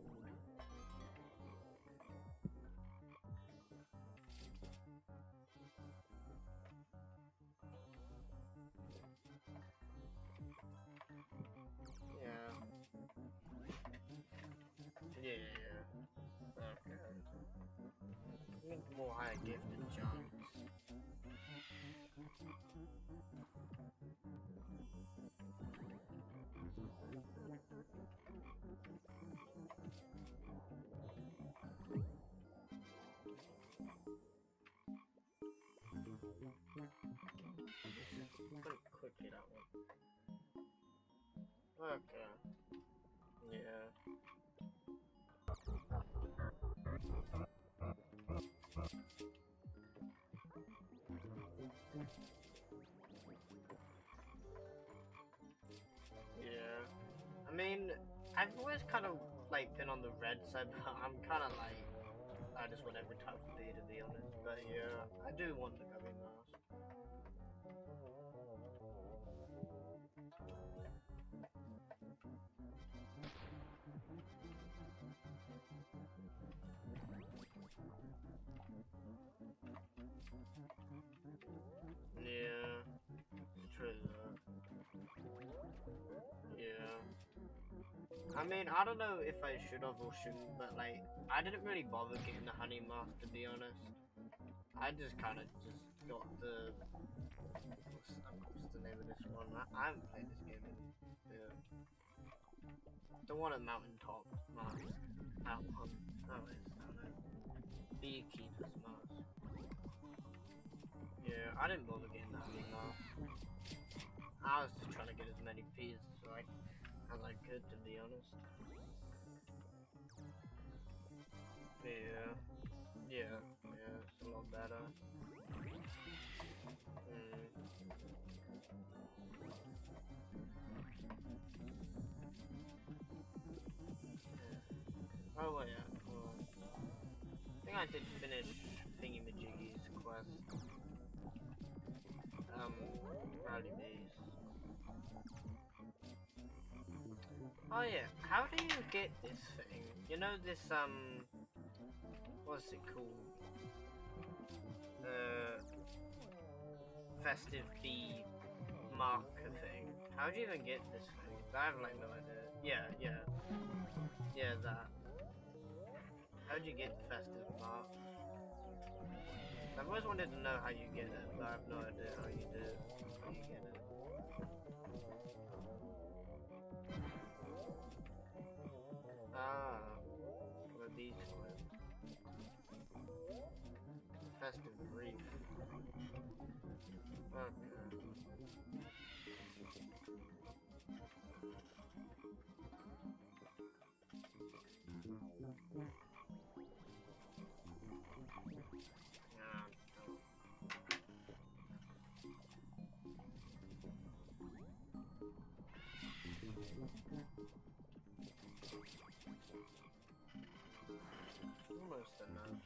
[SPEAKER 1] Yeah. Yeah. Okay. Need more higher gifted chance. Pretty quickly that one. Okay. Yeah. Yeah. I mean, I've always kind of like been on the red side, but I'm kind of like I just want every type of beer to be honest. But yeah, I do want the gummy mask. Yeah, it's true though. Yeah. I mean, I don't know if I should have or shouldn't, but like, I didn't really bother getting the honey mask to be honest. I just kind of just got the what's the name of this one? I haven't played this game in the one at Mountaintop Mask. That one. Oh, it's I don't know. Beekeeper's Mask. Yeah, I didn't bother getting the honey mask. I was just trying to get as many P's as I could, to be honest. Yeah. Yeah, it's a lot better. Mm. Oh, well, yeah. Well, I think I did finish Thingy Majiggy's quest. Rally Bees. Oh, yeah. How do you get this thing? You know this, what's it called? Festive bee marker thing. How do you even get this thing? I have like no idea. Yeah. Yeah, that. How do you get festive mark? I've always wanted to know how you get it, but I have no idea how you do it. How you get it. Ah, what are these called? Festive brief. Okay. Almost enough.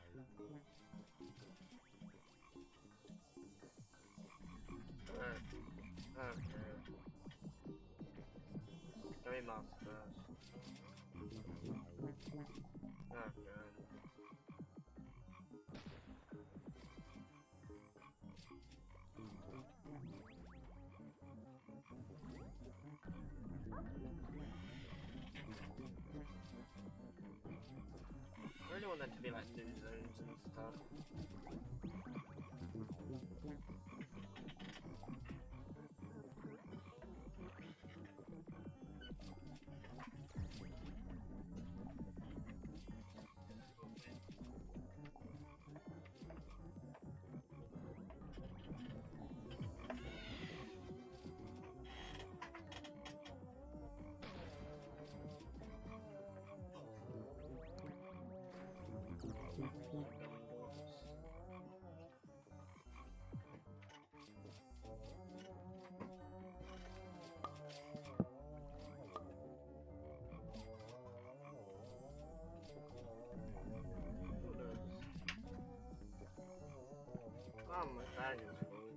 [SPEAKER 1] Okay. Let me mouse first. Okay. I really want that to be like new zones and stuff. my bag is full.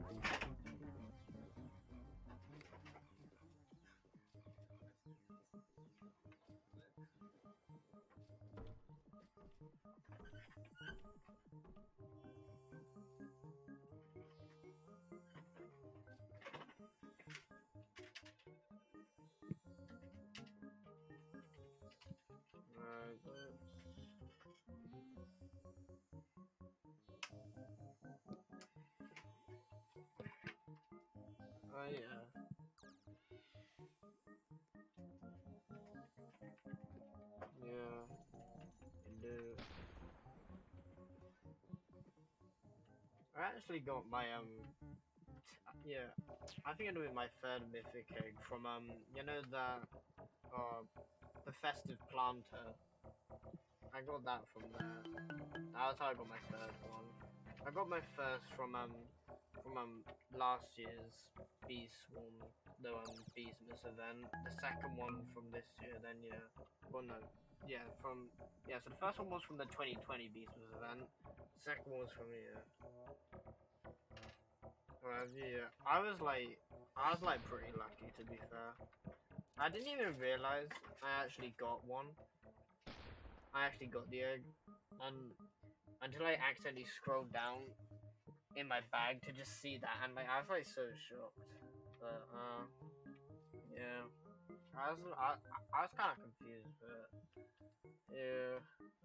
[SPEAKER 1] Oh yeah. Yeah. You do. I actually got my yeah. I think I'm doing my third mythic egg from you know the festive planter. I got that from there. That's how I got my third one. I got my first from last year's Bee Swarm, the Beesmas event. The second one from this year, then yeah. Well no. Yeah, so the first one was from the 2020 Beesmas event. The second one was from here. Yeah. I was like pretty lucky to be fair. I didn't even realize I actually got one. I actually got the egg, and until I accidentally scrolled down in my bag to just see that, and like I was like so shocked. But yeah, I was kind of confused, but yeah.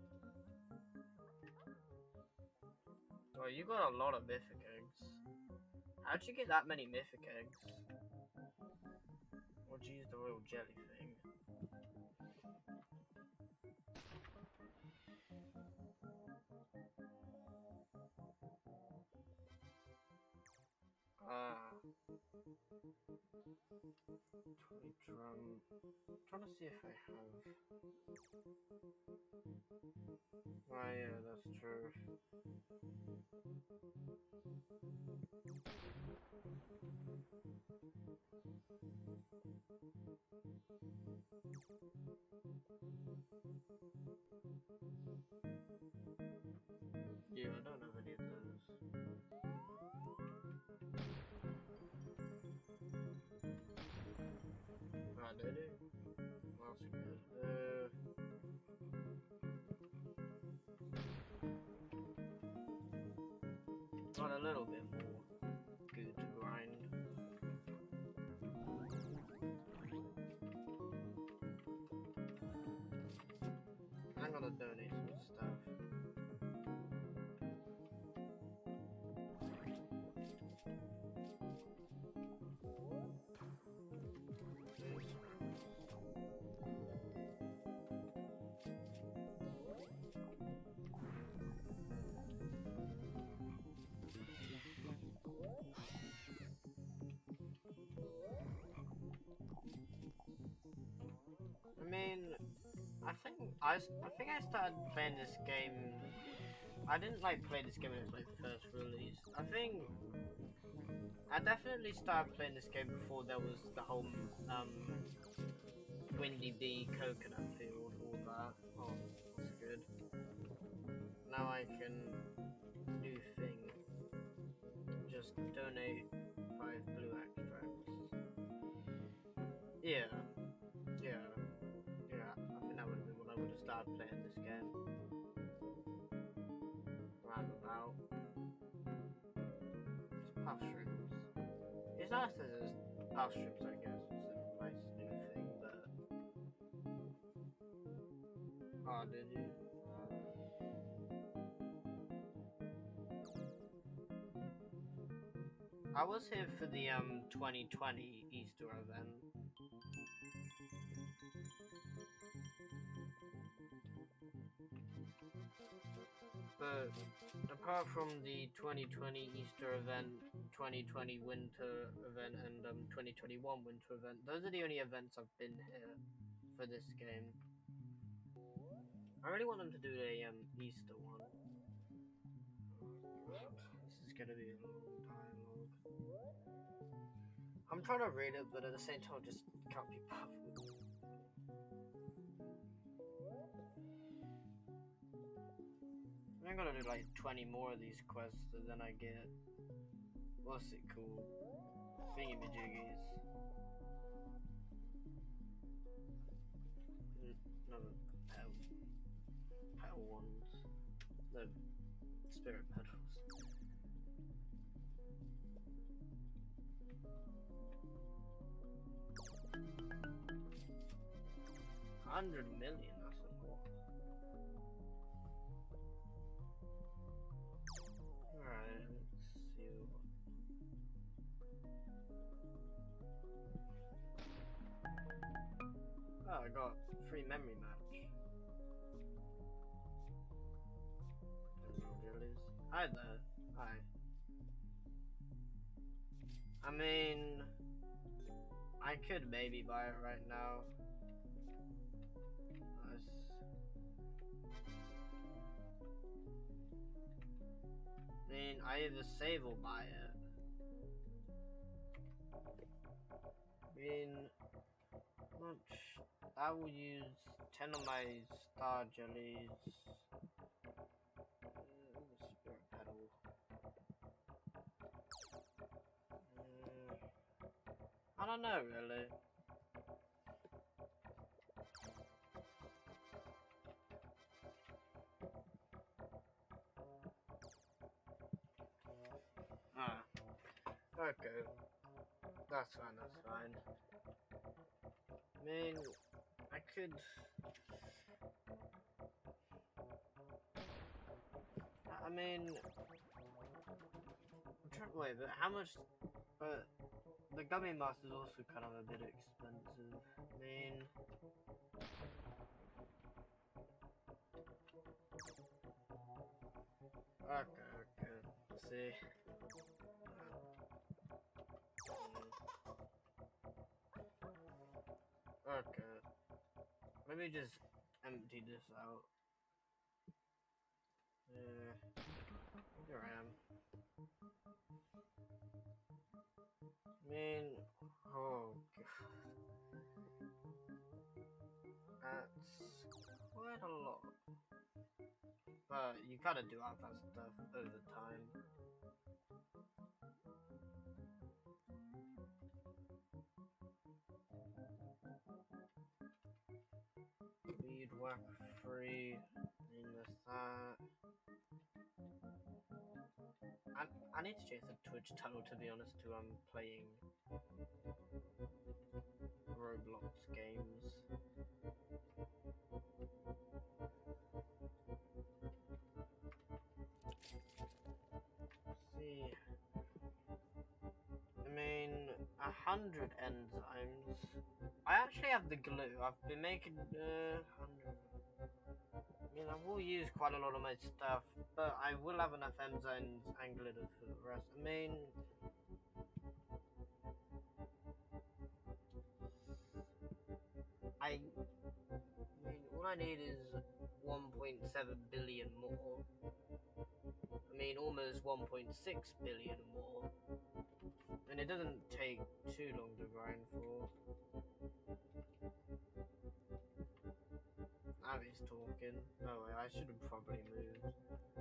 [SPEAKER 1] Oh, you got a lot of mythic eggs. How'd you get that many mythic eggs? What'd you use the royal jelly thing? Ah, toy drum. I'm trying to see if I have. Oh yeah, that's true. Yeah, I don't have any of those. Ah, did it? That's good. Got a little bit more good to grind. I'm gonna donate some stuff. I mean, I think I started playing this game. I didn't like play this game when it was like first released. I think I definitely started playing this game before there was the whole Windy Bee coconut field, all that. Oh, that's good. Now I can do thing. Just donate 5 blue extracts. Yeah, yeah, yeah. I think that would have been when I would have started playing this game. Roundabout. It's puff shrooms. It's nice that there's puff shrooms, I guess. It's a nice new thing, but. Oh, did you? I was here for the 2020 Easter event. But apart from the 2020 Easter event, 2020 winter event, and 2021 winter event, those are the only events I've been here for this game. I really want them to do a Easter one. Oh, God. This is gonna be a long dialogue. I'm trying to read it, but at the same time, I just can't be bothered. I gotta do like 20 more of these quests, and then I get what's it called? Thingamajiggies. No, petal ones. No, spirit petals. $100 million, that's a lot. Alright, let's see what... Oh, I got free memory match. Hi there. Hi. I mean, I could maybe buy it right now. Nice. I mean, I either save or buy it. I mean, much. I will use 10 of my star jellies. Spirit petal. I don't know really. Ah, okay. That's fine, that's fine. I mean, I could... I mean... I'm trying to wait, but how much... But the gummy mask is also kind of a bit expensive. I mean... Okay. Let's see. Okay. Let me just empty this out. Here I am. I mean, oh god. That's quite a lot. But you gotta do all that stuff over time. Weed whack free. Minus that. I need to change the Twitch title, to be honest, to I'm playing Roblox games. See, I mean, 100 enzymes. I actually have the glue. I've been making 100. I mean, I will use quite a lot of my stuff, but I will have enough enzymes and glitter for the rest. I mean, all I need is 1.7 billion more. I mean, almost 1.6 billion more. And it doesn't take too long to grind for. Abby's talking. Oh, I should have probably moved.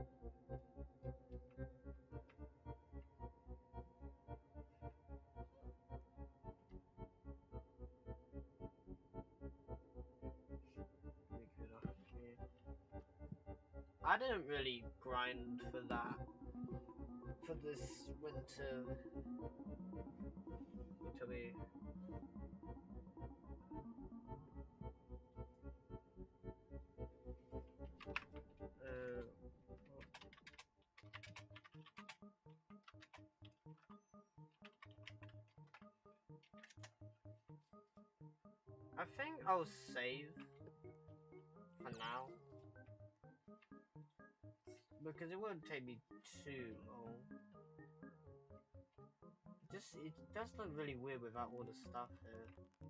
[SPEAKER 1] I didn't really grind for that. For this winter. To be. I think I'll save for now. Because it won't take me too long. It does look really weird without all the stuff here.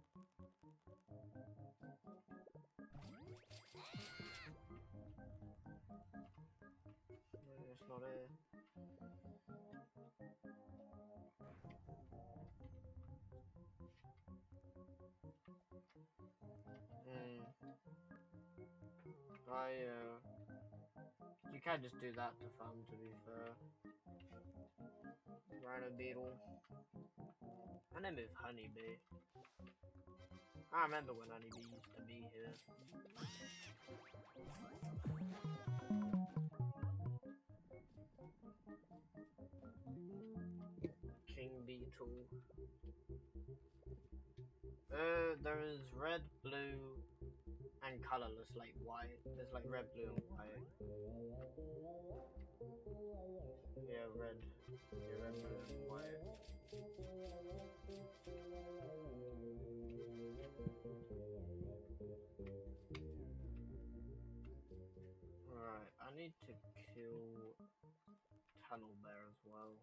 [SPEAKER 1] No, it's not here. You can't just do that to farm, to be fair. Rhino beetle. My name is Honeybee. I remember when Honeybee used to be here. King Beetle. There is red, blue, and colorless, like white. There's like red, blue, and white. Yeah, red. Yeah, red, blue, and white. Alright, I need to kill Tunnel Bear as well.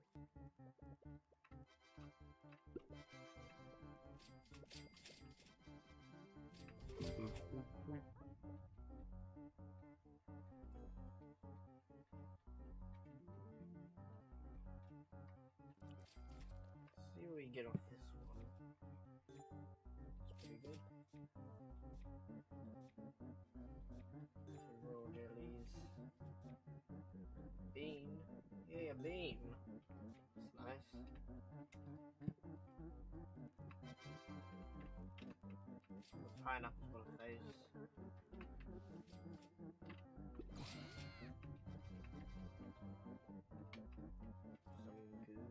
[SPEAKER 1] See what we get off this one. It's pretty good. Some raw jellies. Bean. Yeah, bean. That's nice. Pineapple's got a face. Some goo.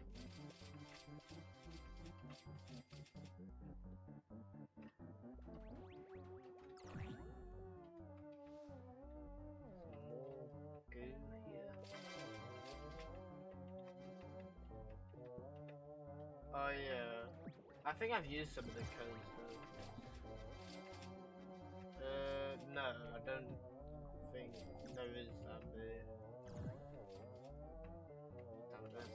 [SPEAKER 1] Oh yeah, I think I've used some of the codes though. No, I don't think there is that bit. Damn it.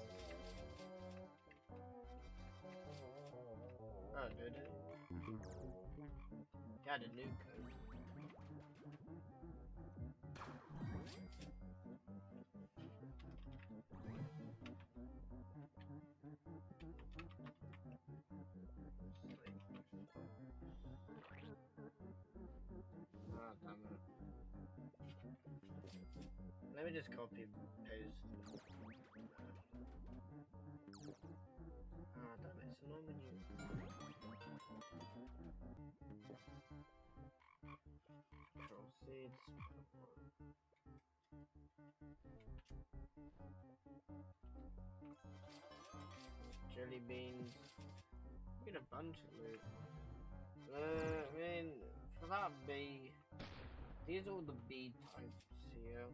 [SPEAKER 1] Oh, did it? Got a new code. Ah, damn it. Let me just copy and paste. Ah, damn it. So normally you... Control C, jelly beans. Get a bunch of loot. I mean, for that bee, these are all the bee types here.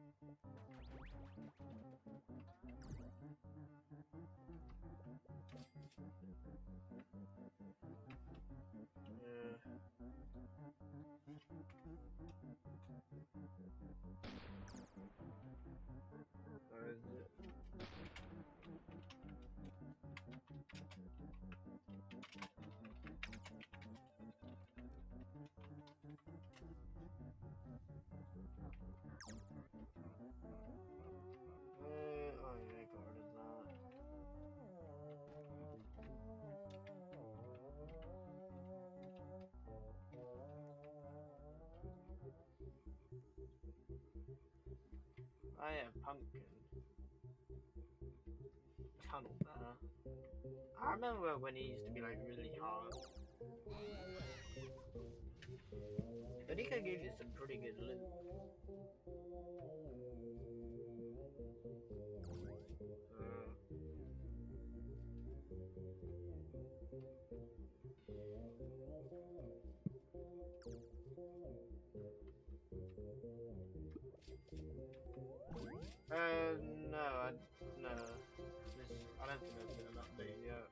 [SPEAKER 1] Where is it? Oh yeah, I got rid of that. Oh yeah, pumpkin. Tunnel Bear. I remember when he used to be like really hard. But he could give you some pretty good loot. No, no. I don't think there's been an update yet.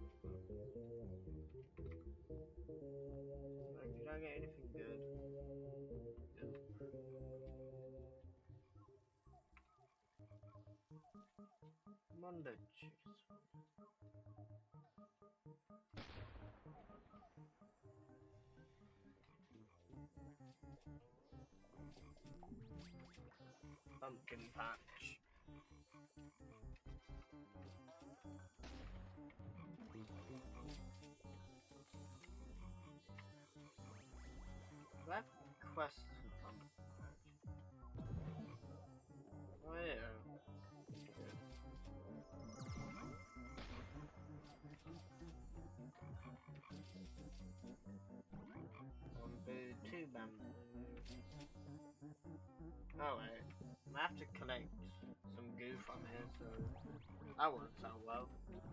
[SPEAKER 1] Like, did I get anything good? Mondo juice. Pumpkin patch. Do I have quests for pumpkin patch? 2 bamboo. Oh wait, I have to collect some goo from here, so that works out well.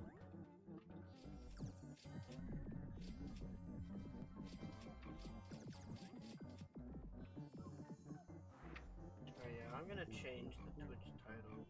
[SPEAKER 1] Oh yeah, I'm gonna change the Twitch title.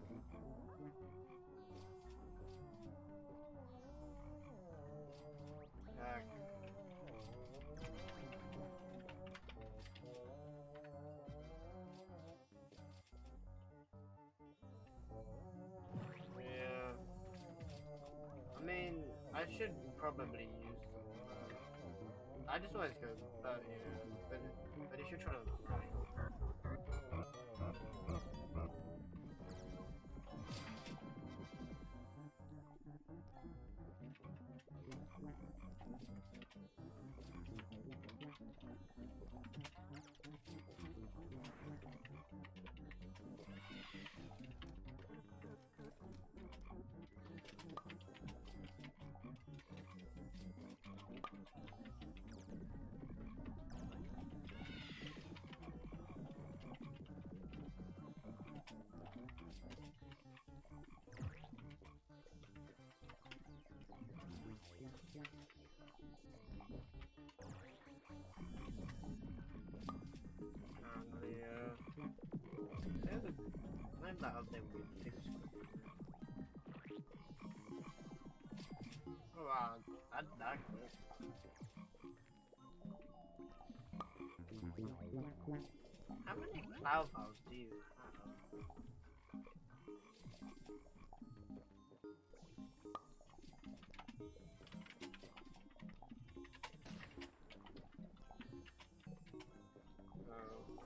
[SPEAKER 1] Yeah. I mean, I should probably use them. I just always go, yeah. But if you're trying to grind. Yeah. I'm not out there with things. Oh wow, that quick. How many cloud files do you have? Oh.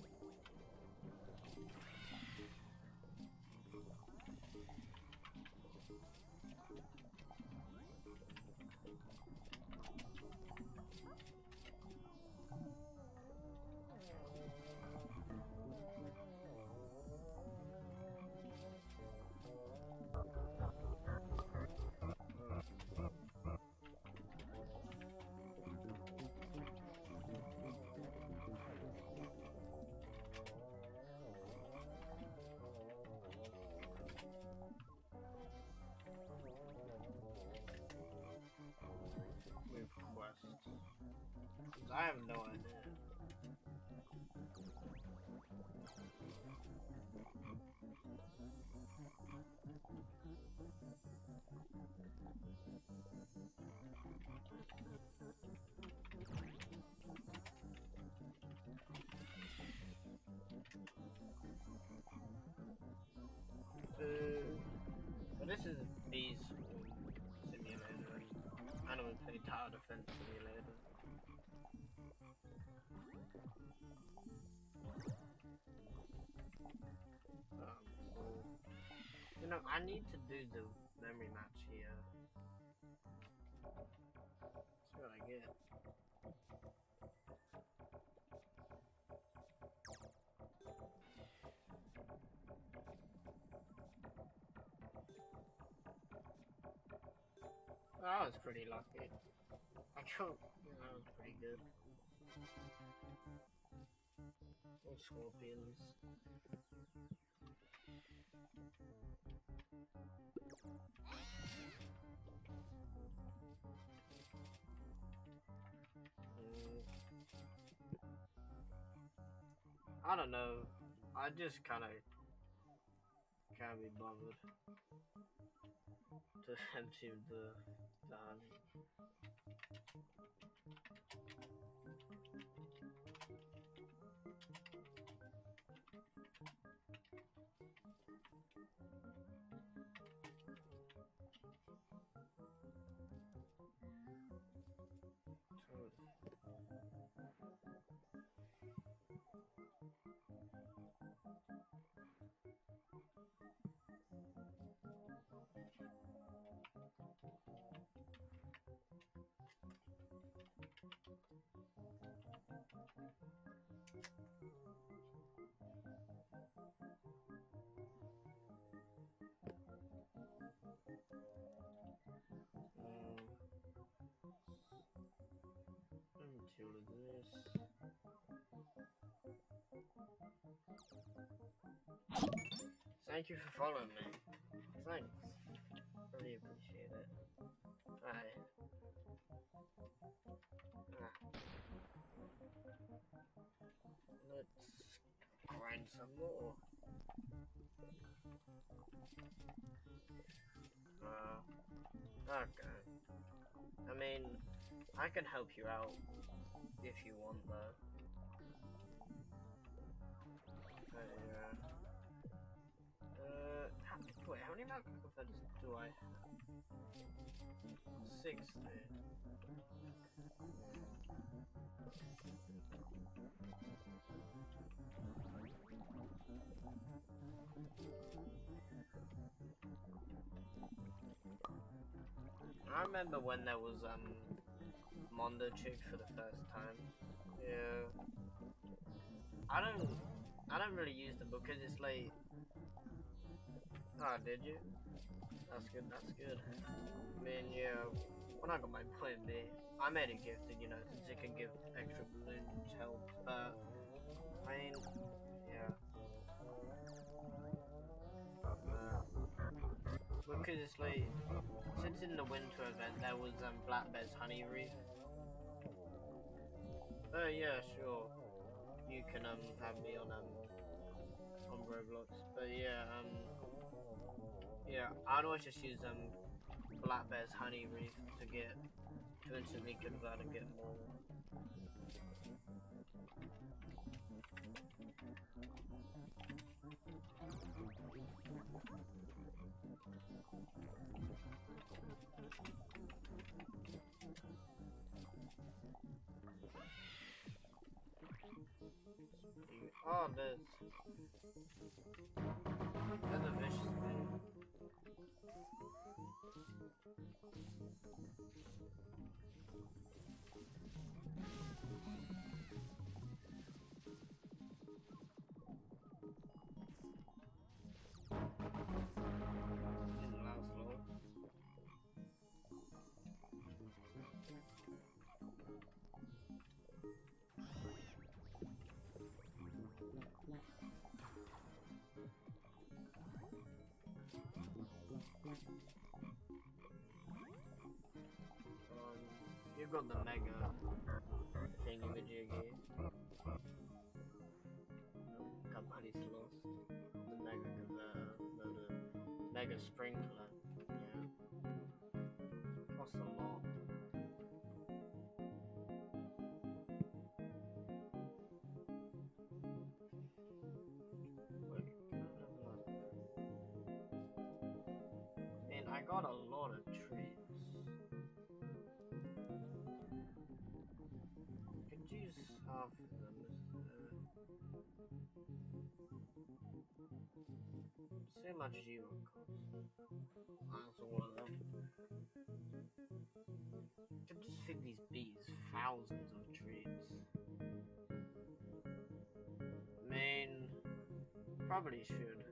[SPEAKER 1] With quests. I have no idea. But this is Bee Swarm Simulator, and I don't play Tower Defense Simulator. Cool. You know, I need to do the memory match here. See what I get. I was pretty lucky. I killed, that was pretty good. All scorpions. I don't know. I just kind of can't be bothered to empty the honey. Until this. Thank you for following me. Thanks. Really appreciate it. Alright. Let's grind some more. Okay. I mean, I can help you out if you want, though. Yeah. Wait, how many Mako defense do I have? 60. I remember when there was Mondo Chick for the first time. Yeah. I don't really use them because it's like. Ah, did you? That's good, that's good. I mean, yeah, when I got my point B, I made it gifted, you know, since it can give extra balloons help, but, I mean, yeah. Because it's like, since in the winter event there was Black Bear's Honey Reef. Oh yeah, sure. You can have me on Roblox. But yeah, yeah, I'd always just use Black Bear's Honey Reef to instantly convert and get more. Oh, there's a vicious thing. Didn't last long. You've got the mega thingy-majiggy. Company's lost. The mega converter, the mega sprinkler. Yeah. Costs a lot. And I got a lot of treats. Could use half of them. See how much you would cost. That's one of them. Could just feed these bees thousands of treats. I mean, probably should.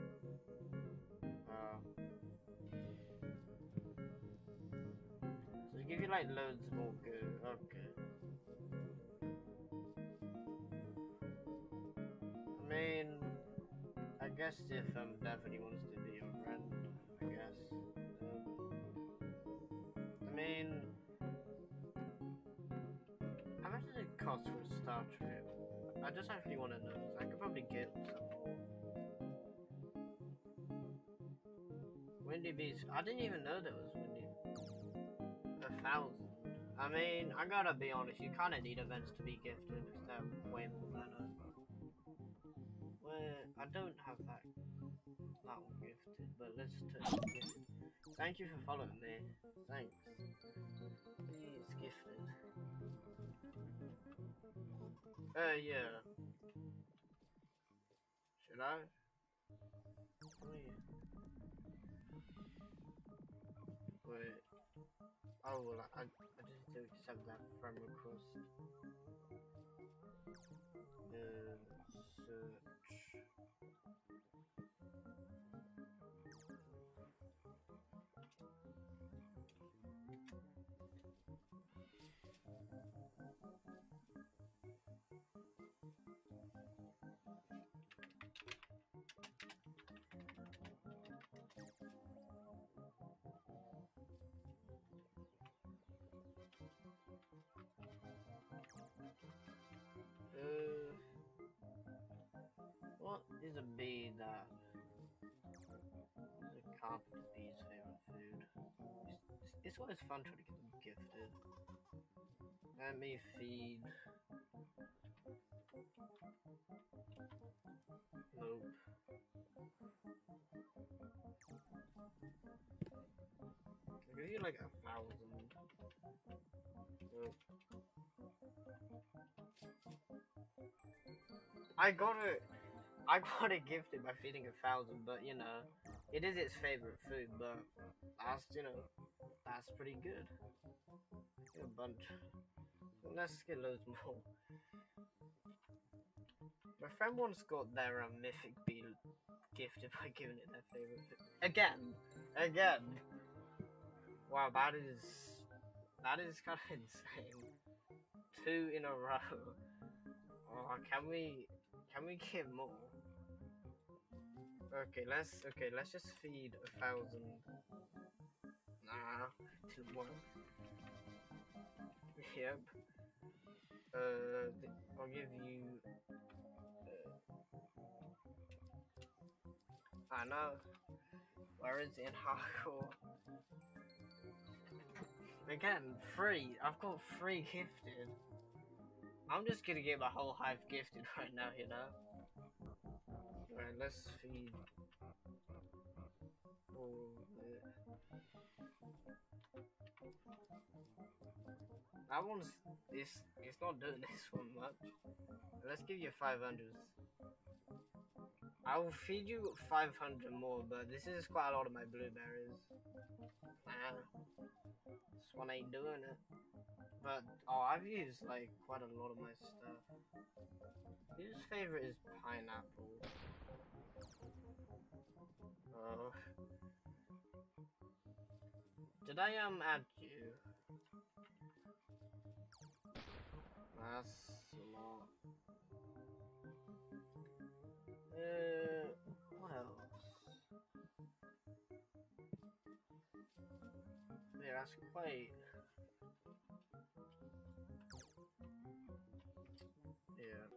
[SPEAKER 1] So give you like loads more goo. Okay. I mean, I guess if Bethany wants to be your friend, I guess. I mean, how much does it cost for a star trip? I just actually want to know. So I could probably get some more. Windy Beach. I didn't even know there was Windy. 1,000. I mean, I gotta be honest. You kind of need events to be gifted. They're way more better. Well, I don't have that one gifted, but let's turn it gifted. Thank you for following me. Thanks. It's gifted. Yeah. Should I? Wait. Oh, well, I just need to accept that friend request. Search. a bee that is a carpenter bee's favorite food. It's always fun trying to get them gifted. Let me feed. Nope. I'll give you like 1,000. Nope. I got it. I got it gifted by feeding 1,000, but you know, it is its favorite food. But that's pretty good. Get a bunch. Let's get loads more. My friend once got their mythic bee gifted by giving it their favorite food. Again. Wow, that is kind of insane. 2 in a row. Oh, can we get more? Okay, let's just feed 1,000. Nah, didn't work. Yep. I'll give you. I know. Where is it in hardcore? Again, free. I've got free gifted. I'm just gonna get my whole hive gifted right now, you know? Alright, let's feed. That one's. It's not doing this one much. Let's give you 500s. I will feed you 500 more, but this is quite a lot of my blueberries. Nah, this one ain't doing it. But, oh, I've used, like, quite a lot of my stuff. Whose favorite is pineapple? Oh. Did I, add you? That's a lot. What else? Yeah, that's quite... Yeah.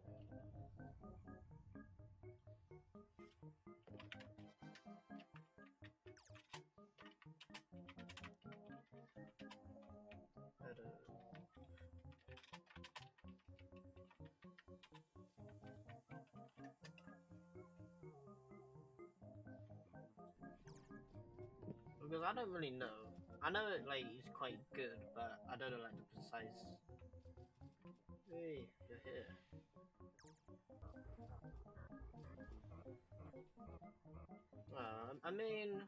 [SPEAKER 1] Because I don't really know. I know it like it's quite good, but I don't know like the precise. Hey, you're here. I mean.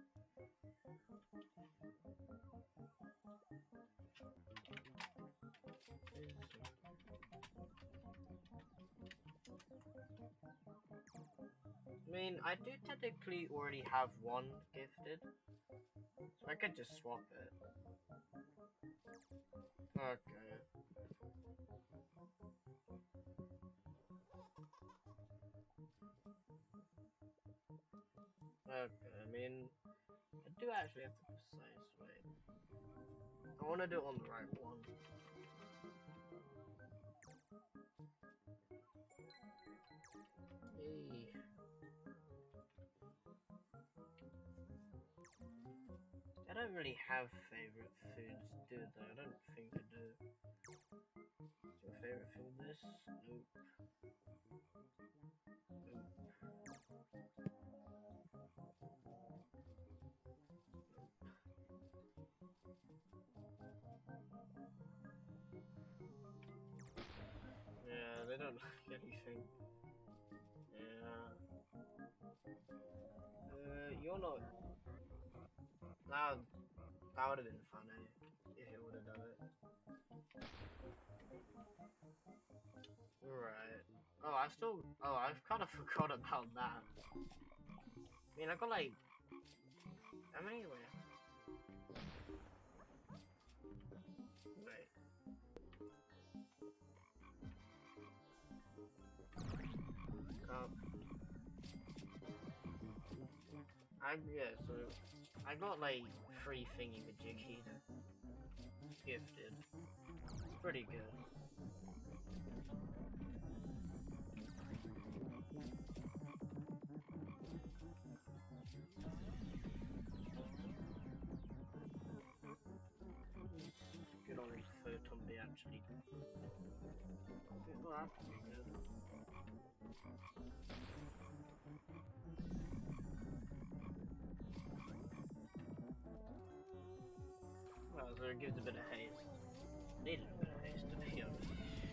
[SPEAKER 1] I do technically already have one gifted, so I could just swap it. Okay. Okay, I do actually have the precise way. I want to do it on the right one. Hey. I don't really have favorite foods, do they? I don't think I do. Is your favorite food this? Nope. Yeah, they don't like anything. Yeah. You're not. That would have been funny if it would have done it. Right. Oh, I've kind of forgot about that. I got like. How many were? Wait. So I got like 3 thingy majiggy gifted. It's pretty good. actually. Well, that's pretty good. Well, so it gives a bit of haste. Needed a bit of haste, to be honest.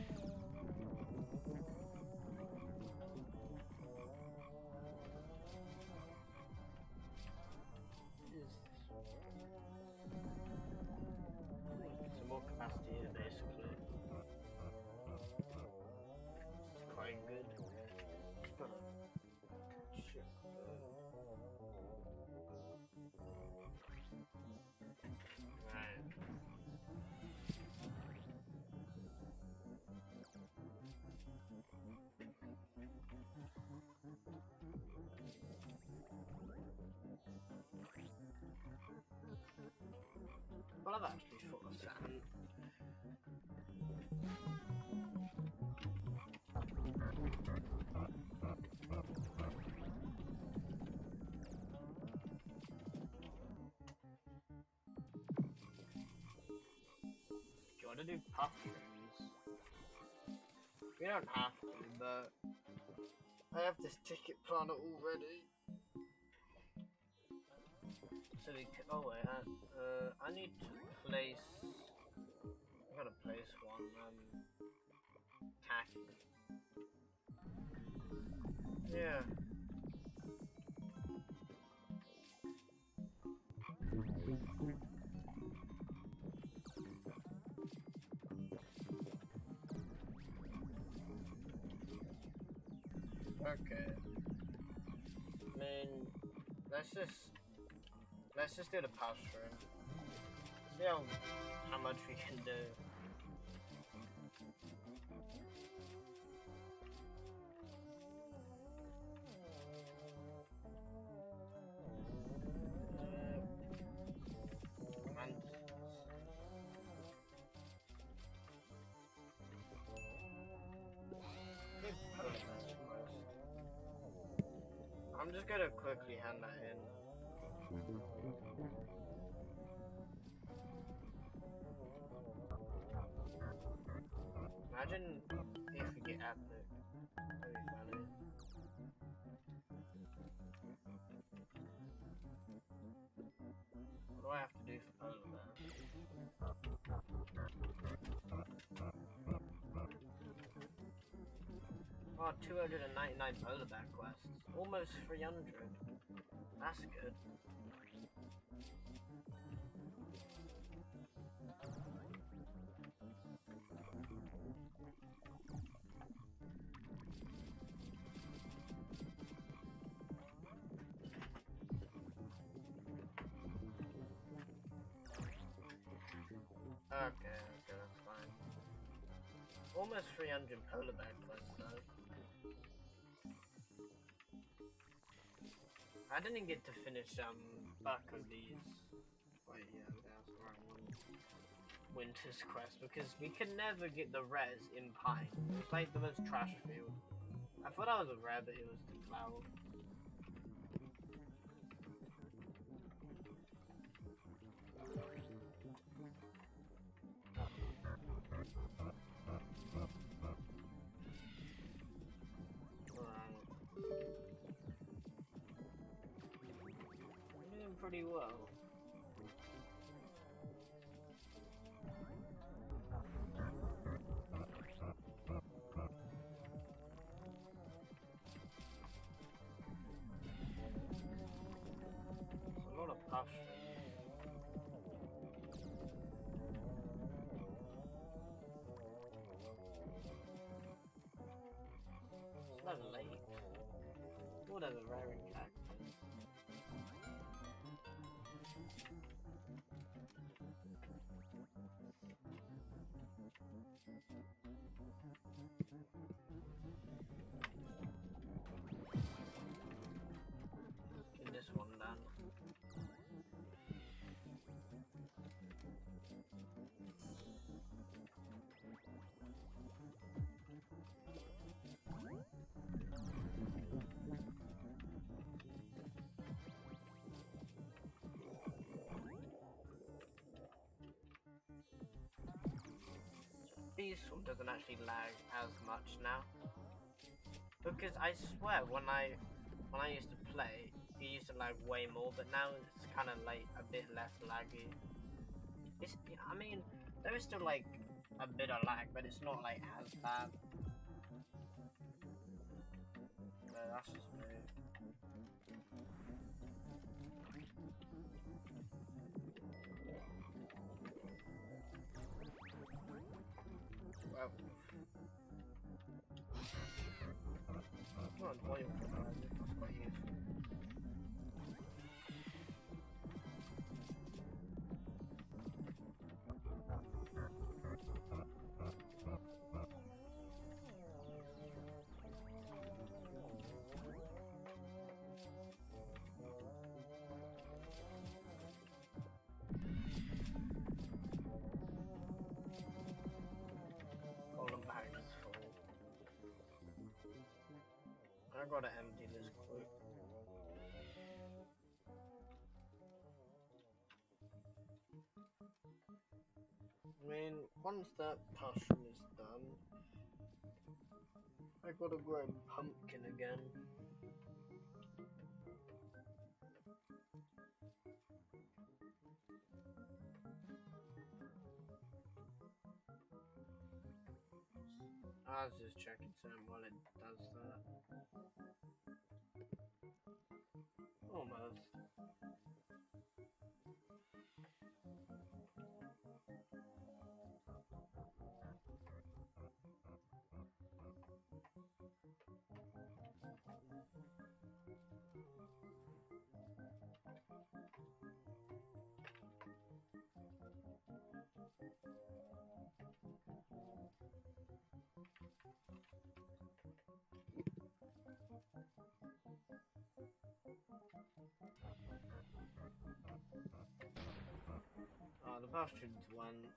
[SPEAKER 1] Some more capacity here, basically. It's quite good. Just gotta check. Right. Well, I've actually thought of sand. Do you want to do puff rooms? We don't have to, but I have this ticket planner already. So we can, oh wait, I need to place, I gotta place one, khaki. Yeah. Okay. I mean, let's just do the pass room. See how much we can do. I'm just gonna quickly hand that in. Imagine if we get epic. That'd be funny. What do I have to do for polar bear? Oh, 299 polar bear quests. Almost 300. That's good. Okay, that's fine. Almost 300 polar bear quests though. I didn't get to finish back of these. Wait, yeah, that's the wrong one. Winter's quest because we can never get the res in Pine. It's like the most trash field. I thought I was a rare, but it was the cloud. We're doing pretty well. It's a lot of puff. It's not late. Whatever, rare cactus. Get this one done. Peaceful doesn't actually lag as much now. Because I swear when I used to play, it used to lag way more, but now it's kind of like a bit less laggy. I mean, there is still like a bit of lag, but it's not like as bad. But that's just me. Well, not oil, that's quite useful. All the bags full. I gotta empty this quick. I mean, once that potion is done, I gotta grow pumpkin again. I was just checking something while it does that. Almost. Oh, the bastions went.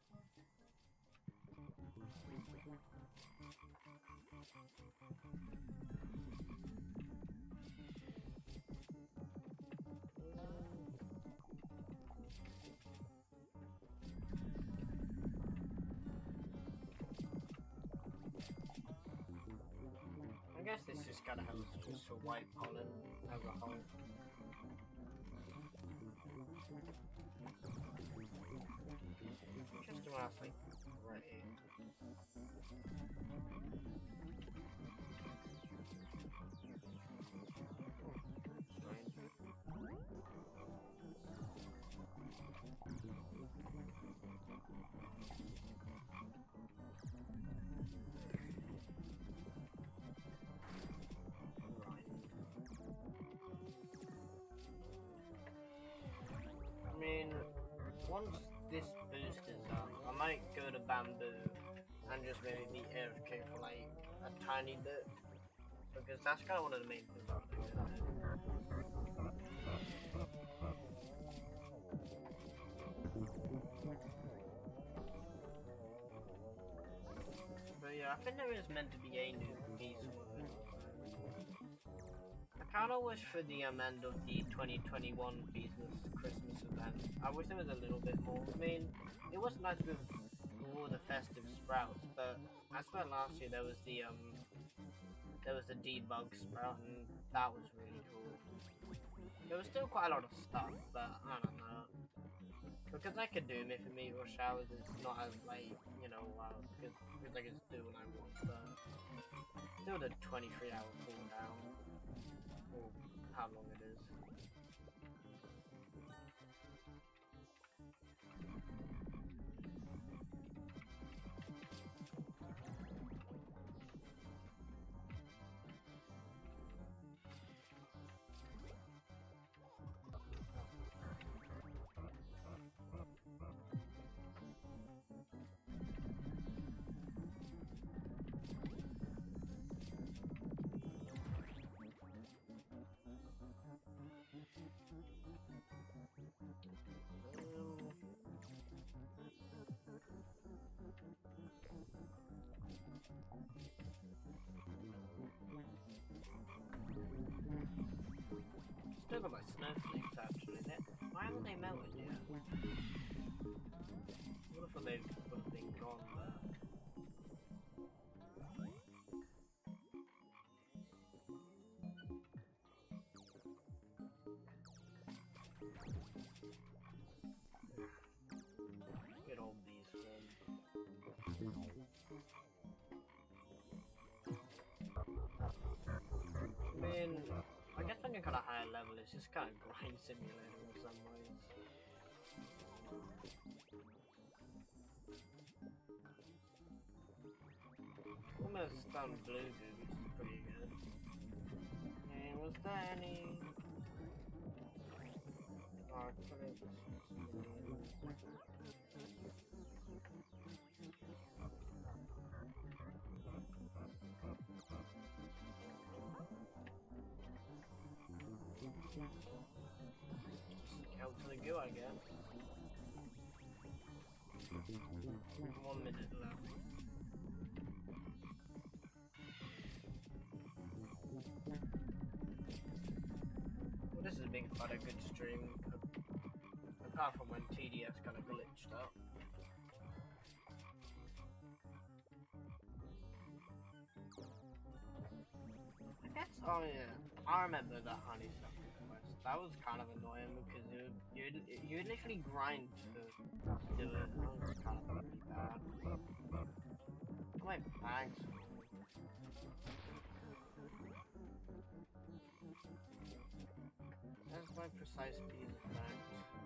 [SPEAKER 1] I guess this just gotta have just a white pollen as a whole. Just about like right here. I mean, once this boost is up, I might go to bamboo and just maybe be AFK for like a tiny bit, because that's kind of one of the main things I'm doing. But yeah, I think there is meant to be a new piece word. I kind of wish for the end of the 2021 business Christmas event, I wish there was a little bit more. I mean, it was nice with all the festive sprouts, but I swear last year there was the debug sprout, and that was really cool. There was still quite a lot of stuff, but I don't know. Because I could do Myth and Meteor Showers, it's not as like, you know, because I can just do what I want, but still the 23-hour cooldown, or how long it is. Still got my snowflakes actually. Why haven't they melted yet? What if they would have been gone there? being kind of higher level, it's just kind of grind simulator in some ways. Almost done blue goo, which is pretty good. Hey, was there any... Oh, I put it... Count to the goo, I guess. 1 minute left. Well, this has been quite a good stream, apart from when TDS kind of glitched out. I guess, oh yeah, I remember the honeysuckle quest. That was kind of annoying because you'd literally grind to do it. That was kind of really bad. My bag's full. That's my precise piece of fact.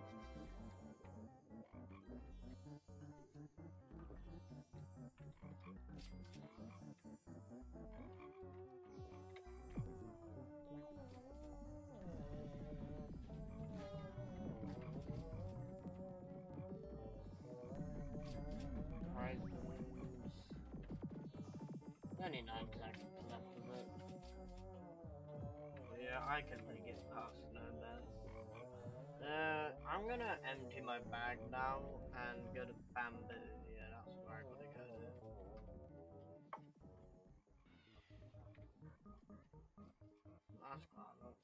[SPEAKER 1] Prize balloons. Only 9 seconds left of it. But yeah, I can make it past Snowman. I'm gonna empty my bag now and go to Bamboo. Yeah, that's where I'm gonna go to. That's quite a lot.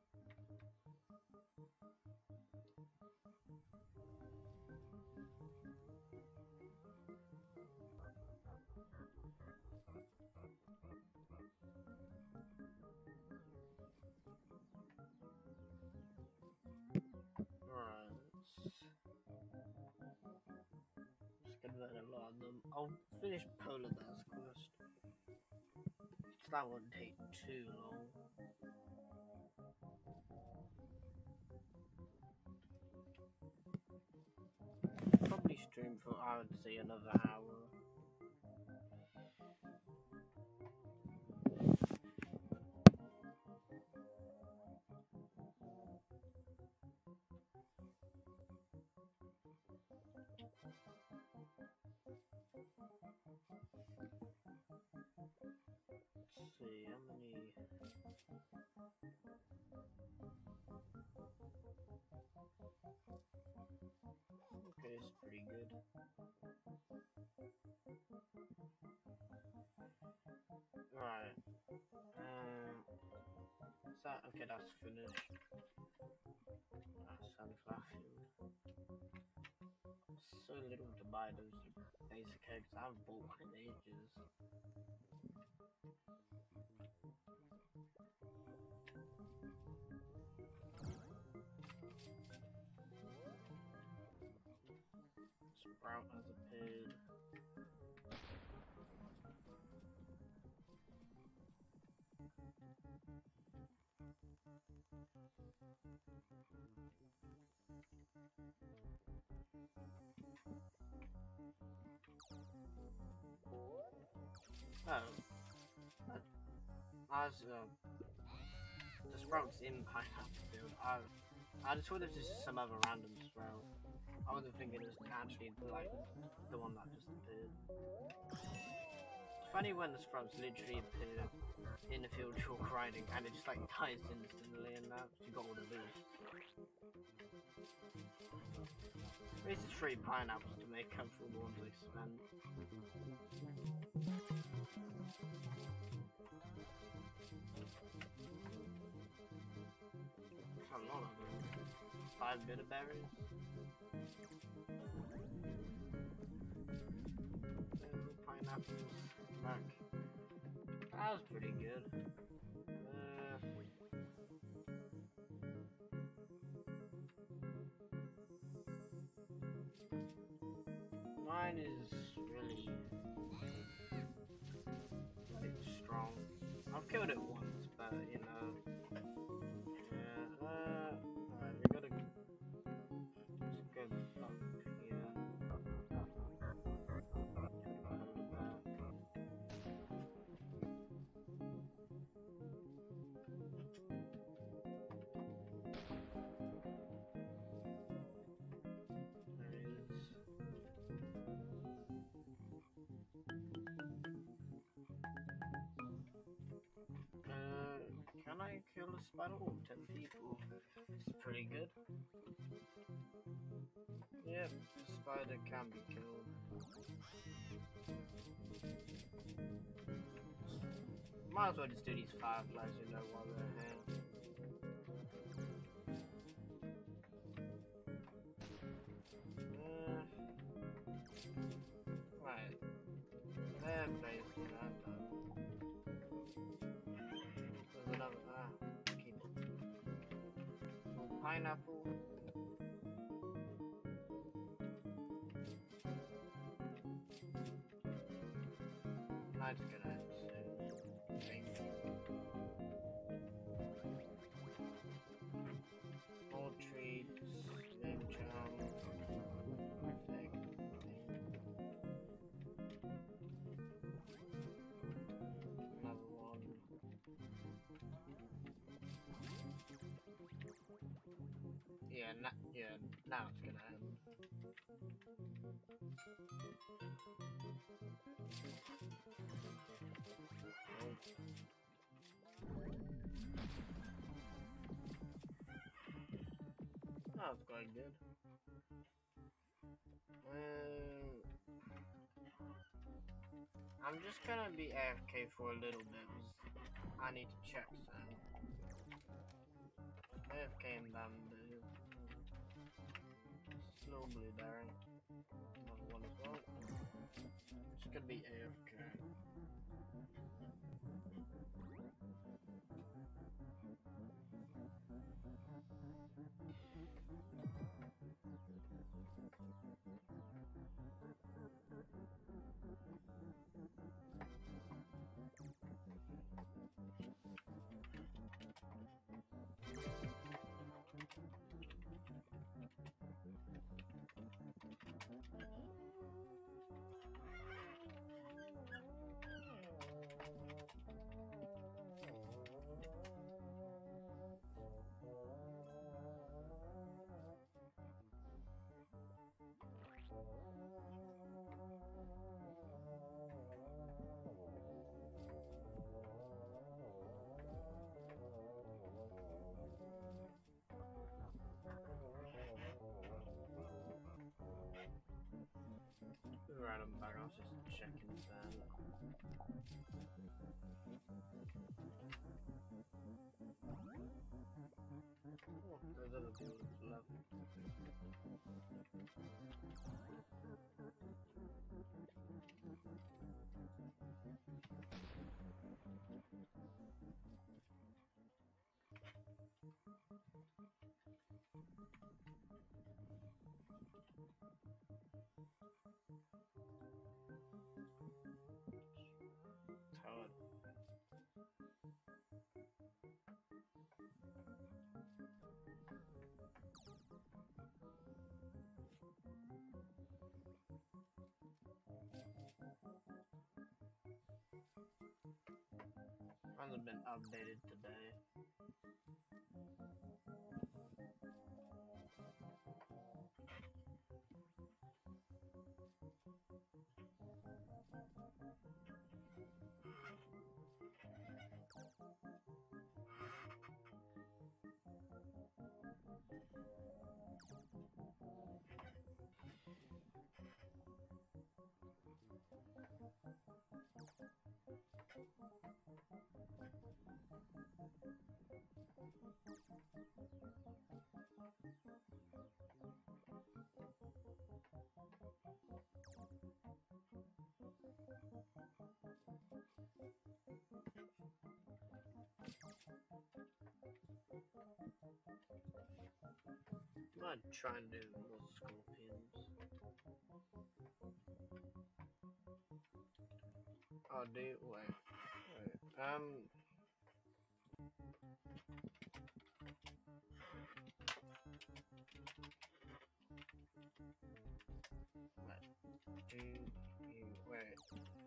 [SPEAKER 1] Alright. Just convert a lot of them. I'll finish Polar Bear's quest. So that won't take too long. Probably stream for, I would say, another hour. Let's see, how many... Okay, it's pretty good. Right. Okay, that's finished. That's sunflower field. So little to buy those basic eggs. I haven't bought one in ages. Sprout has appeared. Oh. The Sprout's in Pineapple Field. I just thought it was just some other random Sprout. I wasn't thinking it was actually like the one that just appeared. It's funny when the Sprouts literally appear in the field you're grinding and it just like dies instantly and that. You got all the boosts. This is 3 pineapples to make up for the ones I spent. A lot of them. 5 bitter berries. Pineapples. Look. That was pretty good. Mine is really strong. I've killed it once, but you know. I kill a spider? Oh, 10 people. It's pretty good. Yep, the spider can be killed. Might as well just do these fireflies, you know, while they're here. Right. They're basically that done. There's another. Keep it. Little pineapple. Night's gonna end soon. Thank you. More treats. Name charm. Perfect. Another one. Yeah, now it's gonna end. That was quite good. I'm just gonna be AFK for a little bit. I need to check some. AFK and bamboo. Slow blueberry. Another one as well. Just gonna be AFK. Right, I'm back. I was just checking that. Oh, there's other people left. Toad. Hasn't been updated today. I'm gonna try and do more scorpions. I'll do. Wait. Do you wait?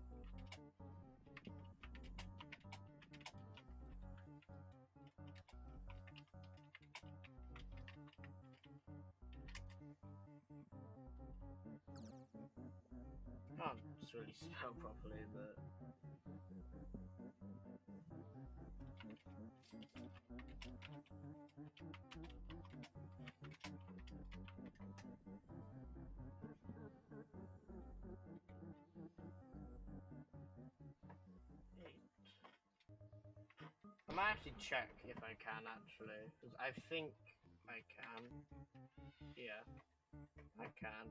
[SPEAKER 1] Can't really spell properly, but I might actually check if I can actually, because I think I can. Yeah, I can.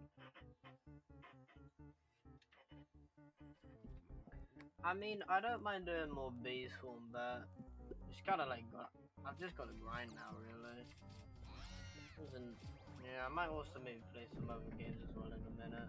[SPEAKER 1] I mean, I don't mind doing more bee swarm, but it's kind of like I've just got to grind now, really. Yeah, I might also maybe play some other games as well in a minute.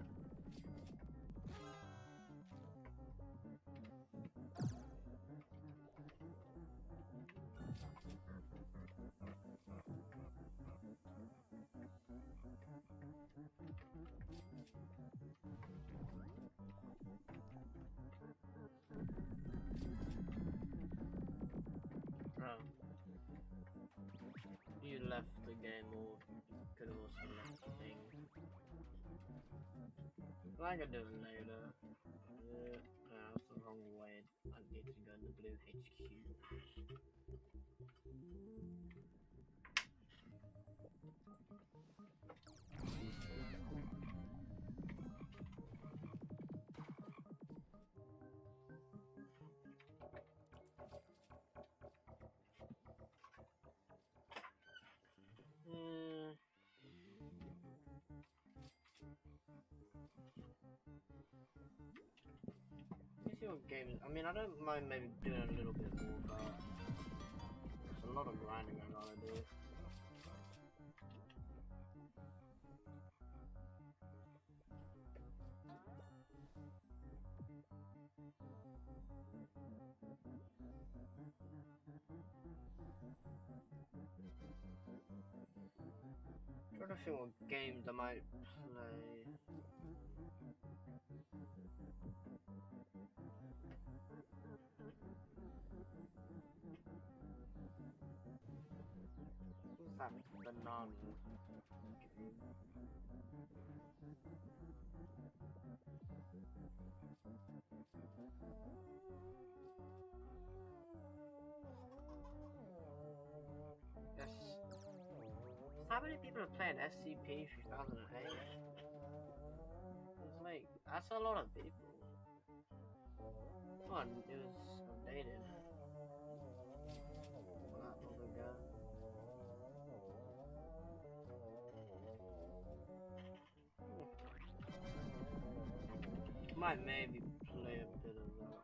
[SPEAKER 1] Oh. You left the game, or you could have also left the thing. I can do it later. That's the wrong way. I need to go in the blue HQ. Let me see what games. I mean, I don't mind maybe doing a little bit more, but there's a lot of grinding I gotta do. I'm trying to think what games I might play. What's that banana game? Yes. How many people are playing SCP 3008? It's like, that's a lot of people. Come on, it was updated. Not long ago. Might maybe play a bit of that.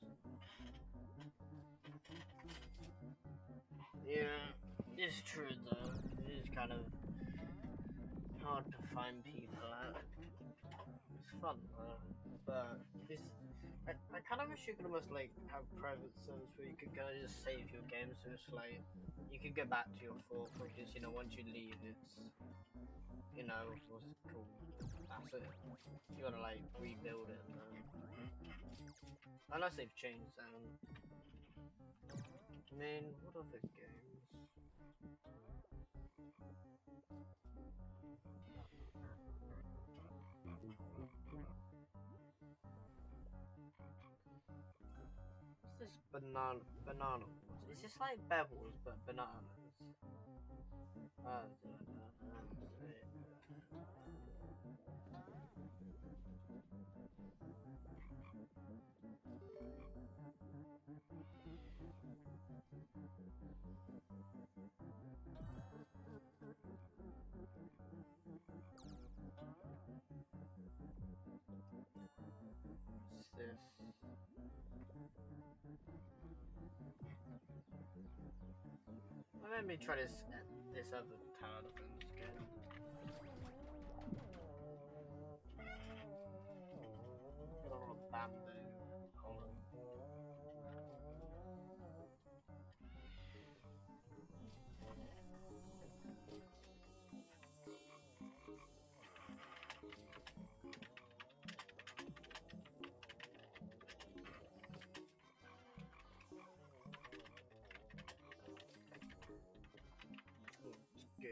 [SPEAKER 1] Yeah, it's true though. It is kind of hard to find people out. It's fun though, but this I kind of wish you could almost like have private servers where you could kind of just save your game, so it's like you could go back to your fort because once you leave it's what's it called? That's it. You gotta like rebuild it. Unless they've changed that. I mean, what other games? What's this banana? Is this like Bevels but bananas? What's this? Let me try this other tower defense again. Got a lot of bamboo. Hold on. Good.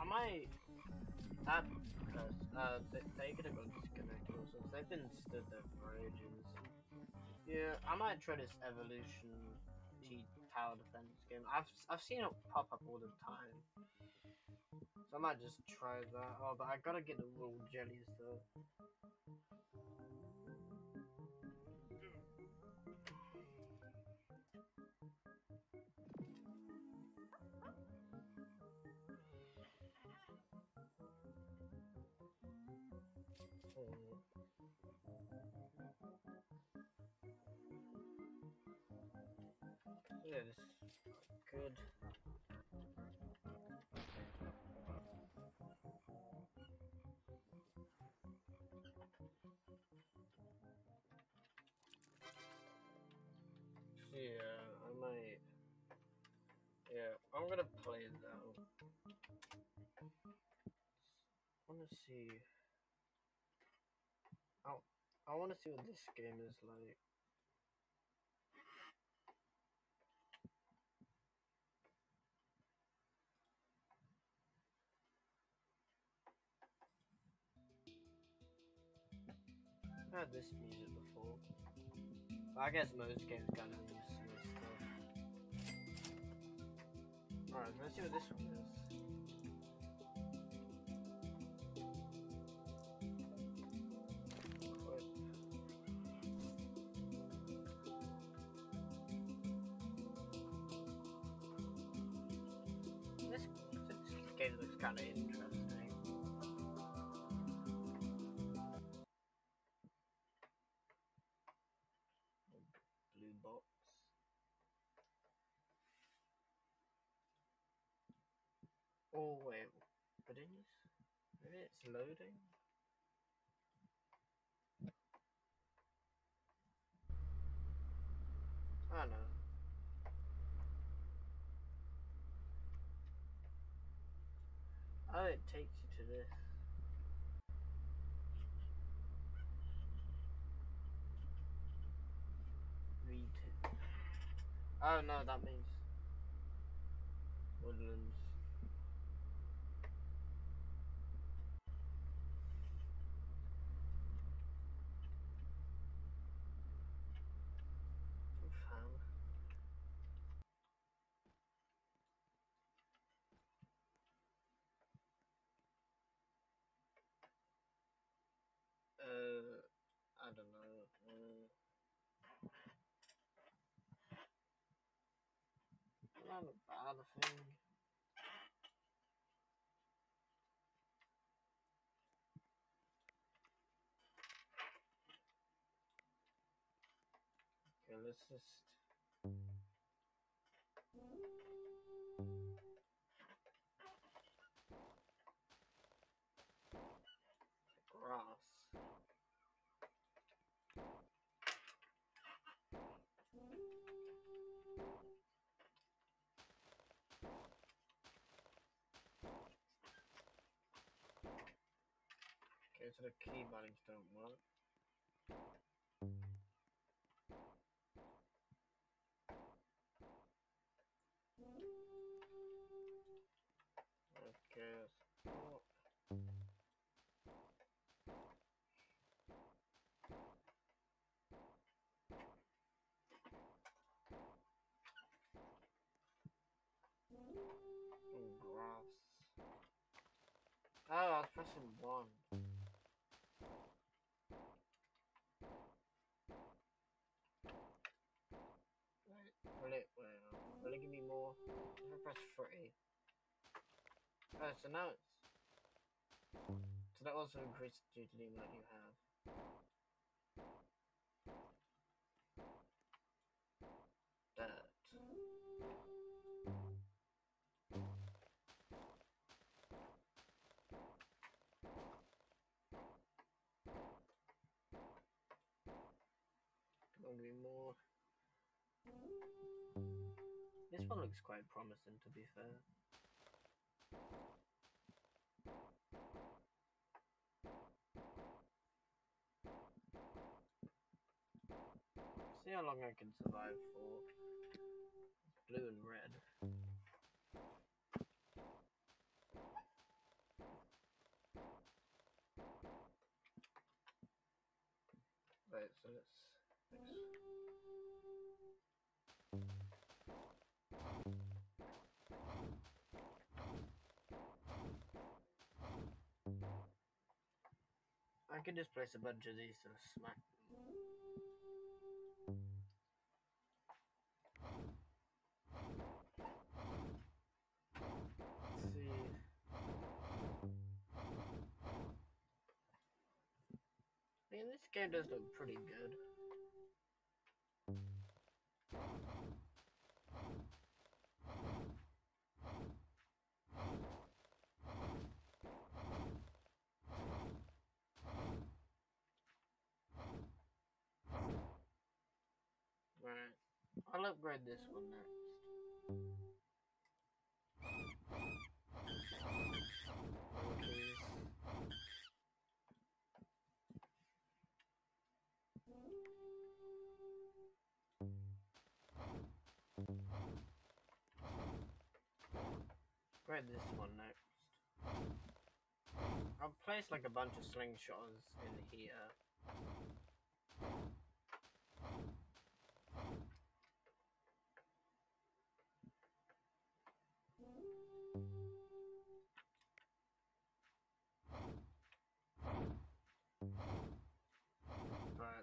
[SPEAKER 1] might that they could have got disconnected or something. They've been stood there for ages. Yeah, I might try this evolution tower defense game. I've seen it pop up all the time, so I might just try that. Oh, but I gotta get the little jellies though. Yeah, this is good. Yeah, I might. Yeah, I'm gonna play though. I wanna see. I I wanna see what this game is like. I had this music before. But I guess most games kind of use some stuff. Alright, let's see what this one is. Quit. This game looks kind of interesting. Blue box. Oh wait, but maybe it's loading. I don't know. Oh, it takes you to this. Read. Oh no, that means woodlands. Found. I don't know. Not a bad thing. Okay, let's just. Grass. Okay, so the key bindings don't work. Okay, so oh, grass. Oh, I was pressing 1. Wait, will it give me more? If I press 3. Oh, so now it's. So that also increases due to the amount you have. Dirt. Gonna be more. This one looks quite promising, to be fair. See how long I can survive for. Blue and red. Right, so let's. I could just place a bunch of these to smack them. Let's see. I mean, this game does look pretty good. Right. I'll upgrade this one next. Please. Upgrade this one next. I'll place like a bunch of slingshots in here. Right,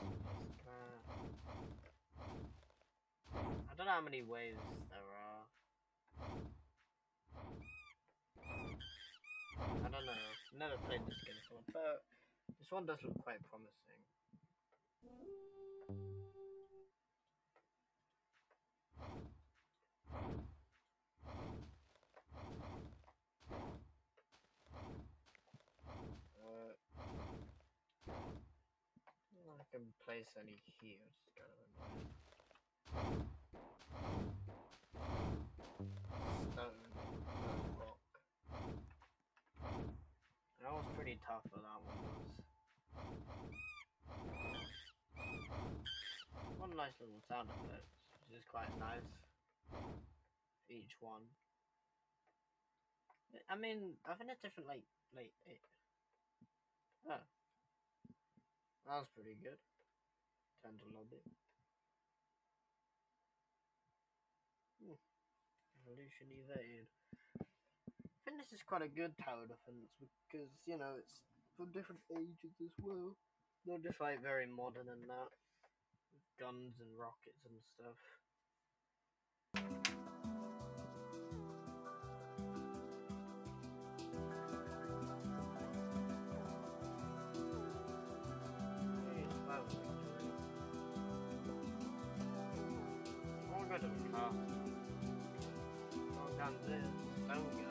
[SPEAKER 1] I don't know how many waves there are. I don't know. Never played this game before, but this one does look quite promising. I can place any here, it's kind of annoying. Stone, rock. That was pretty tough, but that one was. One nice little sound effect, which is quite nice. Each one. I mean, I think it's different, oh. That was pretty good. Turn to lobby. Evolution evade. I think this is quite a good tower defense because, you know, it's from different ages as well. Not just like very modern and that. With guns and rockets and stuff. I'll go to the castle. Down there, stone guns.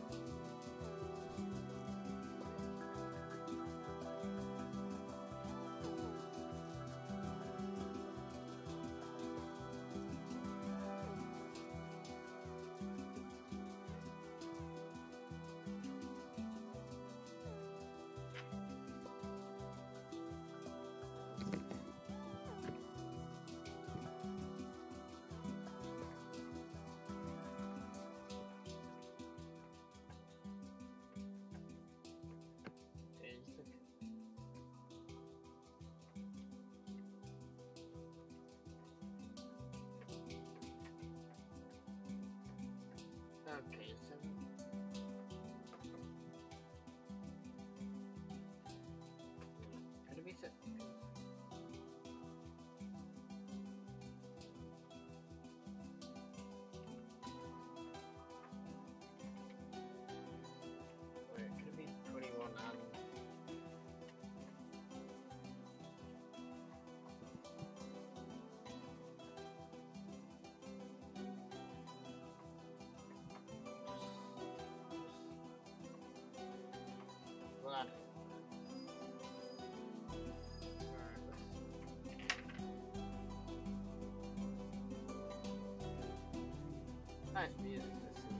[SPEAKER 1] Okay, so gonna be set. Wait, it could be 21 and well, nice music this is.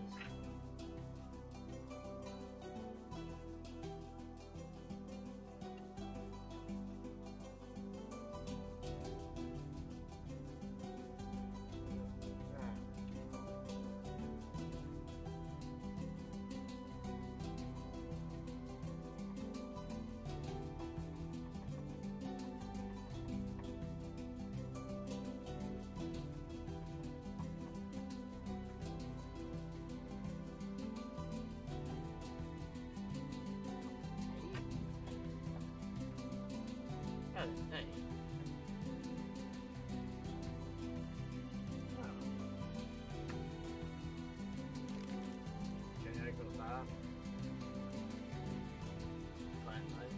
[SPEAKER 1] Oh, hey. Oh. Okay, I got that. Quite nice.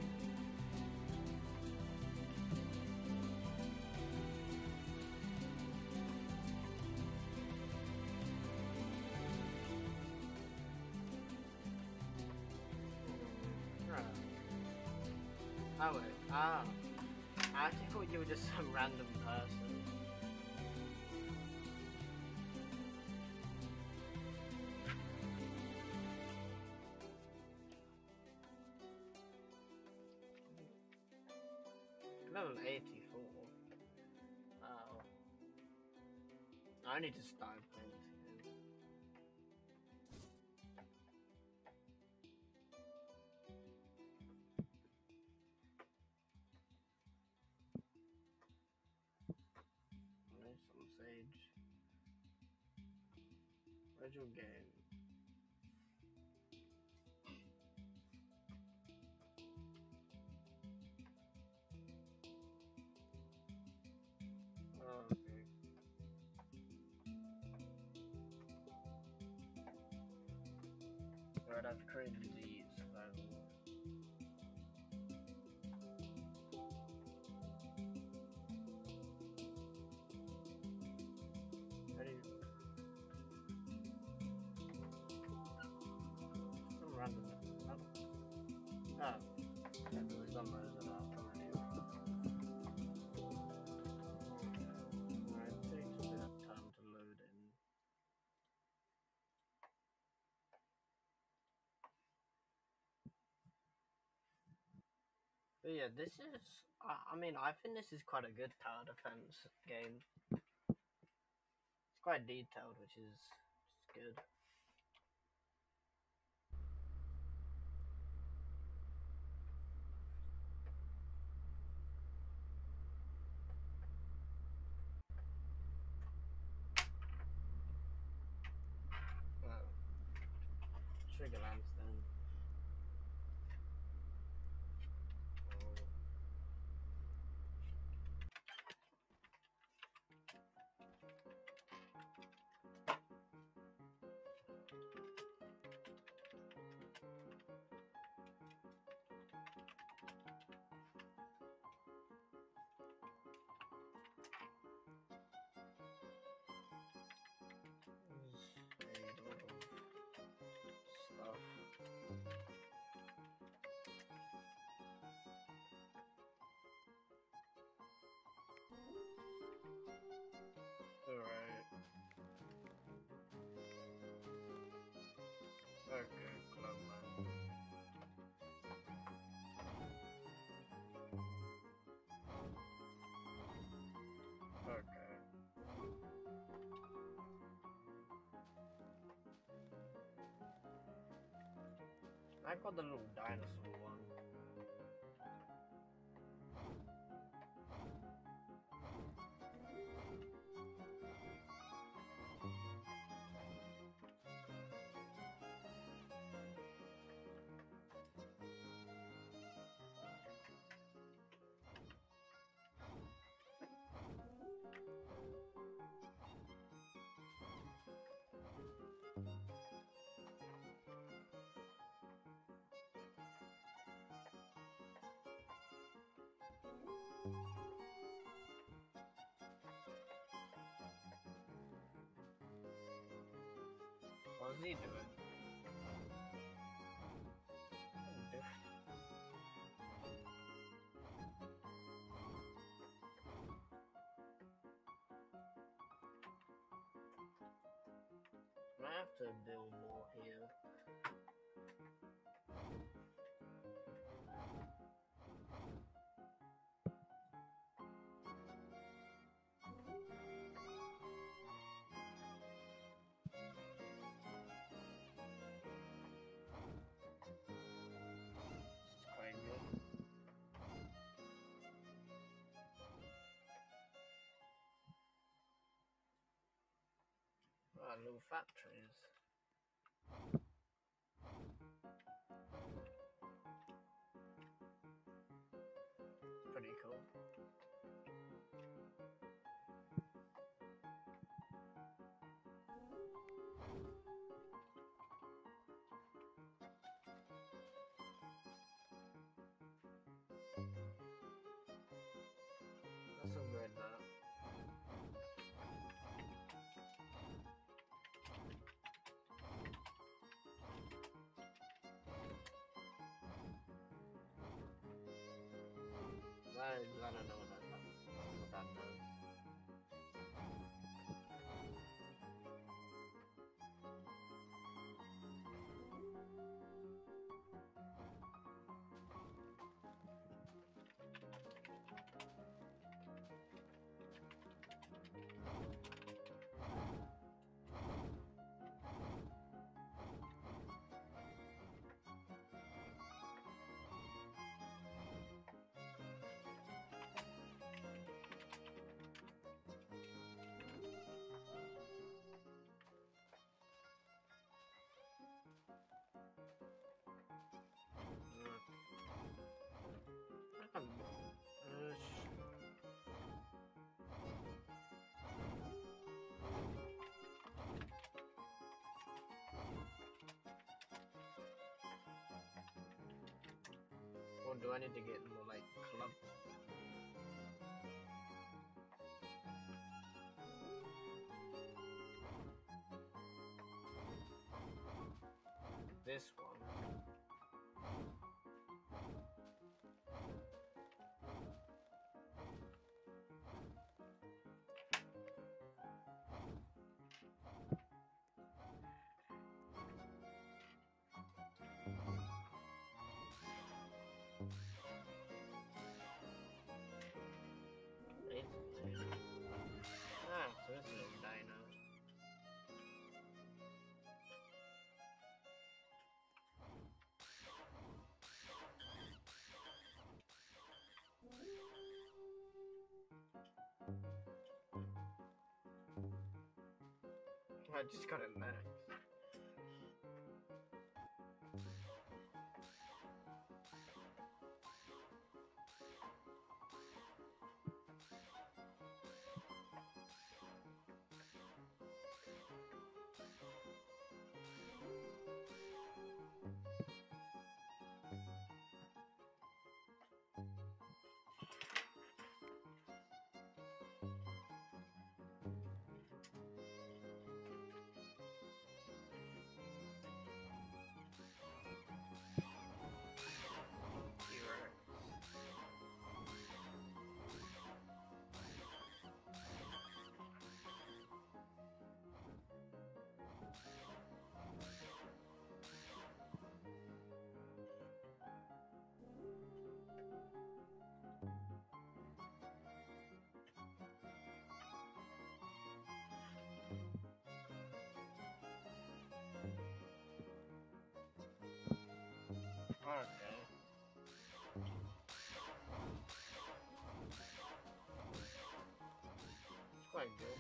[SPEAKER 1] Right. Oh wait. Ah. I actually thought you were just some random person. Level 84. Oh. I need to start playing this again. There's some sage. Where's your game? Oh, okay. Right, I've created the survival. Ready? Some random. Oh. Yeah, there was some that already. Alright, takes a bit of time to load in. But yeah, this is. I mean, I think this is quite a good tower defense game. It's quite detailed, which is good. Trigger Lansdowne. Oh. There's a lot of stuff. Alright. Okay, Clubman. Okay. I got the little dinosaur one. What's he doing? I have to build more here. It's quite good. Ah, little factories. Pretty That's some red that. I don't know what that does. Or do I need to get more like club? This one. So it's a little dino. I just got it max. Okay. It's quite good.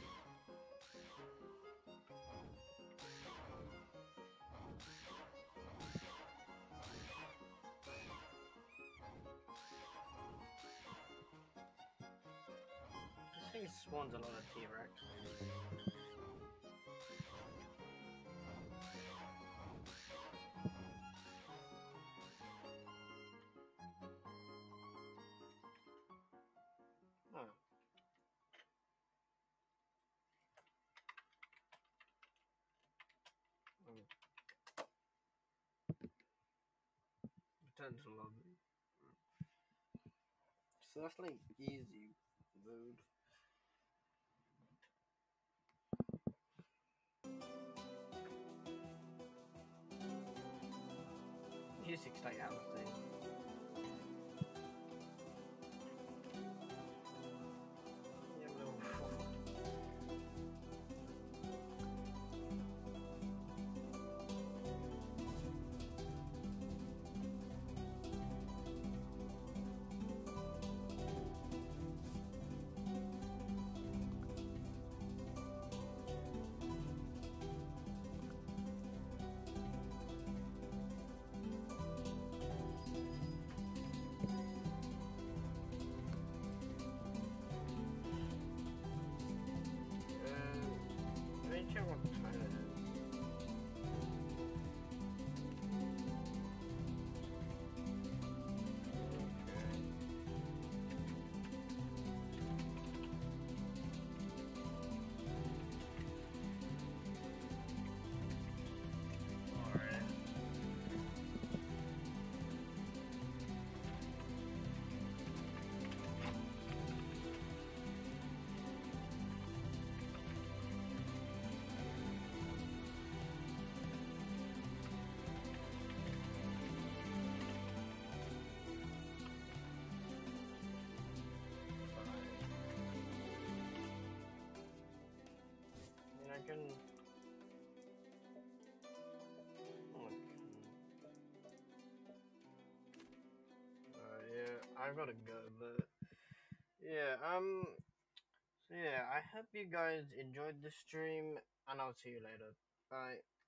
[SPEAKER 1] This thing spawns a lot of T-Rex. Oh. Potential lobby. So that's like easy mode. Music's like out of thing. can. Okay. Yeah, I gotta go, but yeah, so yeah, I hope you guys enjoyed the stream, and I'll see you later. Bye.